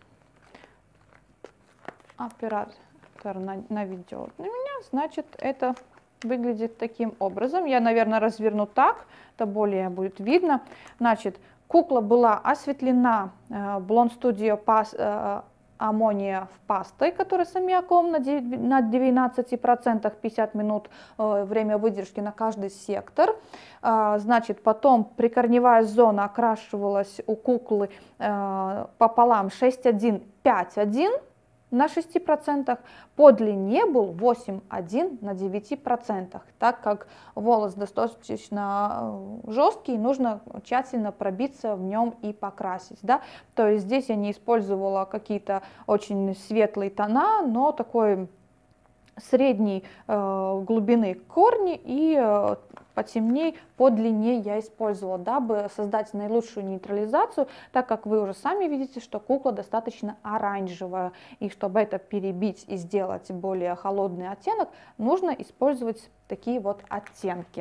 оператор наведет на меня. Значит, это выглядит таким образом. Я, наверное, разверну так, это более будет видно. Значит, кукла была осветлена э, Blonde Studio Pass, э, аммония в пастой, который с аммиаком на двенадцати процентах, пятьдесят минут время выдержки на каждый сектор. Значит, потом прикорневая зона окрашивалась у куклы пополам шесть один, пять один на шести процентах, по длине был восемь один на девяти процентах, так как волос достаточно жесткий, нужно тщательно пробиться в нем и покрасить, да? То есть здесь я не использовала какие-то очень светлые тона, но такой средней э, глубины корни и э, потемней по длине я использовала, дабы создать наилучшую нейтрализацию, так как вы уже сами видите, что кукла достаточно оранжевая, и чтобы это перебить и сделать более холодный оттенок, нужно использовать такие вот оттенки.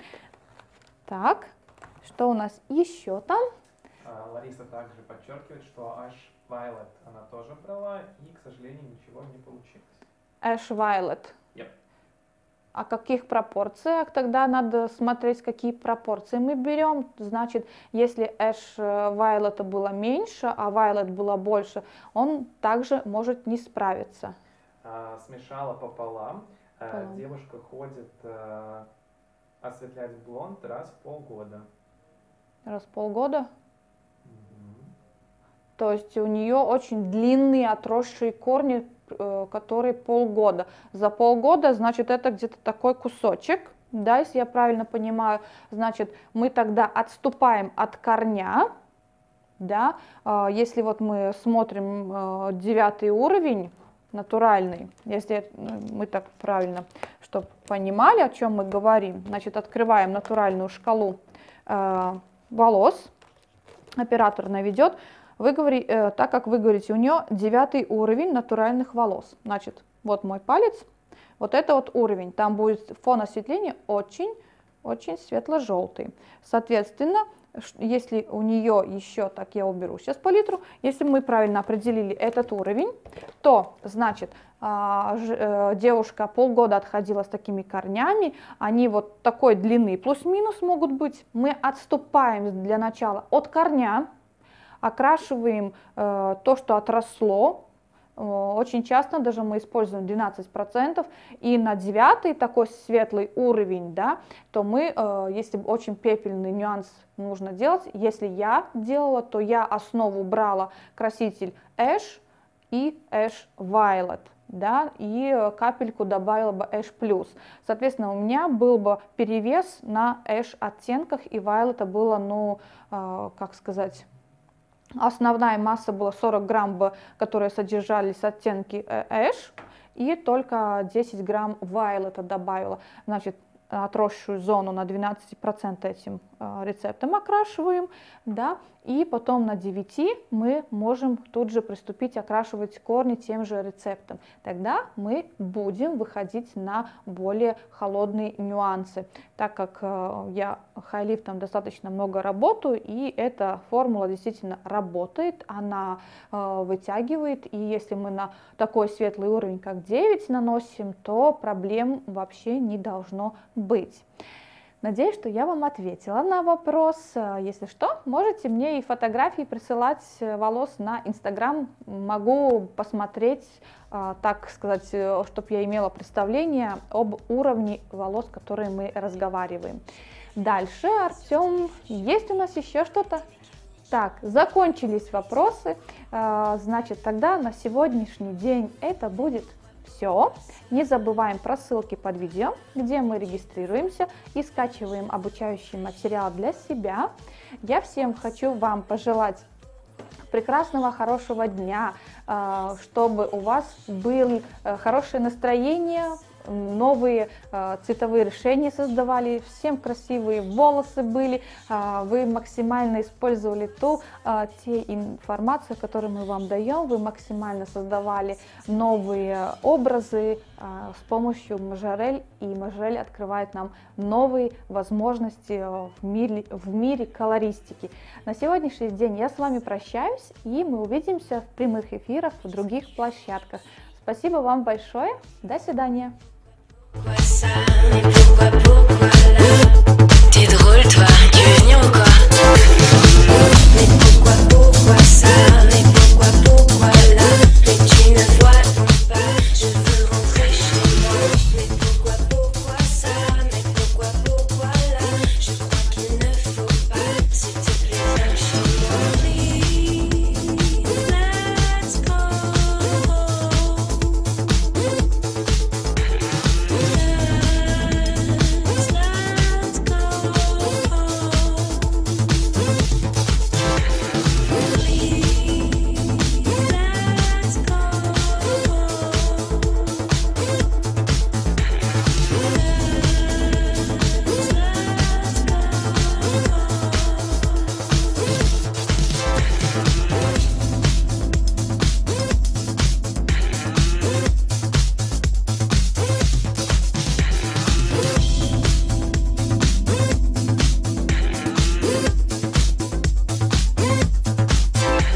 Так, что у нас еще там? Лариса также подчеркивает, что Ash Violet она тоже брала, и, к сожалению, ничего не получилось. Ash Violet. Yep. О каких пропорциях? Тогда надо смотреть, какие пропорции мы берем. Значит, если Ash Violet было меньше, а Violet было больше, он также может не справиться. А, смешала пополам. пополам. Девушка ходит а, осветлять блонд раз в полгода. Раз в полгода? Mm-hmm. То есть у нее очень длинные отросшие корни, который полгода. За полгода, значит, это где-то такой кусочек, да, если я правильно понимаю, значит, мы тогда отступаем от корня, да, если вот мы смотрим девятый уровень, натуральный, если мы так правильно, чтобы понимали, о чем мы говорим, значит, открываем натуральную шкалу волос, оператор наведет. Вы говори, э, так как вы говорите, у нее девятый уровень натуральных волос. Значит, вот мой палец, вот это вот уровень. Там будет фон осветления очень-очень светло-желтый. Соответственно, если у нее еще, так я уберу сейчас палитру, если мы правильно определили этот уровень, то, значит, э, э, девушка полгода отходила с такими корнями, они вот такой длины плюс-минус могут быть. Мы отступаем для начала от корня, окрашиваем э, то, что отросло. Э, очень часто даже мы используем двенадцать процентов. И на девятый такой светлый уровень, да, то мы, э, если очень пепельный нюанс нужно делать, если я делала, то я основу брала краситель Ash и Ash Violet. Да, и капельку добавила бы Ash Plus. Соответственно, у меня был бы перевес на Ash оттенках, и Violet было, ну, э, как сказать, основная масса была сорок грамм, которые содержались оттенки Ash, и только десять грамм Violet добавила. Значит, отросшую зону на двенадцать процентов этим э, рецептом окрашиваем, да, и потом на девяти мы можем тут же приступить окрашивать корни тем же рецептом. Тогда мы будем выходить на более холодные нюансы, так как э, я хайлифтом достаточно много работаю, и эта формула действительно работает, она э, вытягивает, и если мы на такой светлый уровень, как девять, наносим, то проблем вообще не должно быть. Надеюсь, что я вам ответила на вопрос. Если что, можете мне и фотографии присылать волос на Инстаграм. Могу посмотреть, так сказать, чтобы я имела представление об уровне волос, которые мы разговариваем. Дальше, Артем, есть у нас еще что-то? Так, закончились вопросы. Значит, тогда на сегодняшний день это будет все. Не забываем про ссылки под видео, где мы регистрируемся и скачиваем обучающий материал для себя. Я всем хочу вам пожелать прекрасного, хорошего дня, чтобы у вас было хорошее настроение, новые э, цветовые решения создавали, всем красивые волосы были, э, вы максимально использовали ту, э, те информацию, которую мы вам даем, вы максимально создавали новые образы э, с помощью Majirel, и Majirel открывает нам новые возможности в мире, в мире колористики. На сегодняшний день я с вами прощаюсь, и мы увидимся в прямых эфирах в других площадках. Спасибо вам большое, до свидания. Pourquoi ça, mais pourquoi, pourquoi